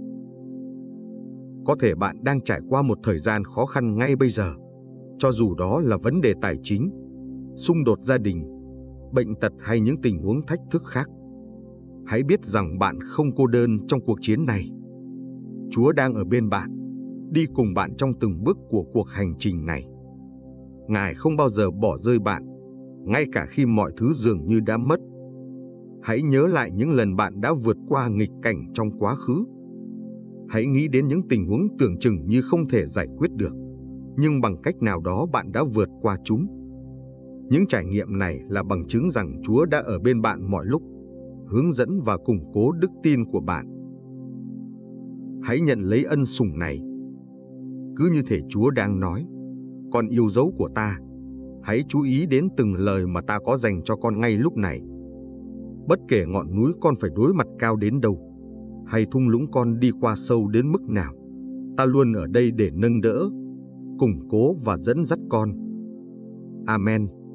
Speaker 1: Có thể bạn đang trải qua một thời gian khó khăn ngay bây giờ, cho dù đó là vấn đề tài chính, xung đột gia đình, bệnh tật hay những tình huống thách thức khác. Hãy biết rằng bạn không cô đơn trong cuộc chiến này. Chúa đang ở bên bạn, đi cùng bạn trong từng bước của cuộc hành trình này. Ngài không bao giờ bỏ rơi bạn, ngay cả khi mọi thứ dường như đã mất. Hãy nhớ lại những lần bạn đã vượt qua nghịch cảnh trong quá khứ. Hãy nghĩ đến những tình huống tưởng chừng như không thể giải quyết được, nhưng bằng cách nào đó bạn đã vượt qua chúng. Những trải nghiệm này là bằng chứng rằng Chúa đã ở bên bạn mọi lúc, hướng dẫn và củng cố đức tin của bạn. Hãy nhận lấy ân sủng này. Cứ như thể Chúa đang nói, con yêu dấu của ta, hãy chú ý đến từng lời mà ta có dành cho con ngay lúc này. Bất kể ngọn núi con phải đối mặt cao đến đâu, hay thung lũng con đi qua sâu đến mức nào, ta luôn ở đây để nâng đỡ, củng cố và dẫn dắt con. Amen.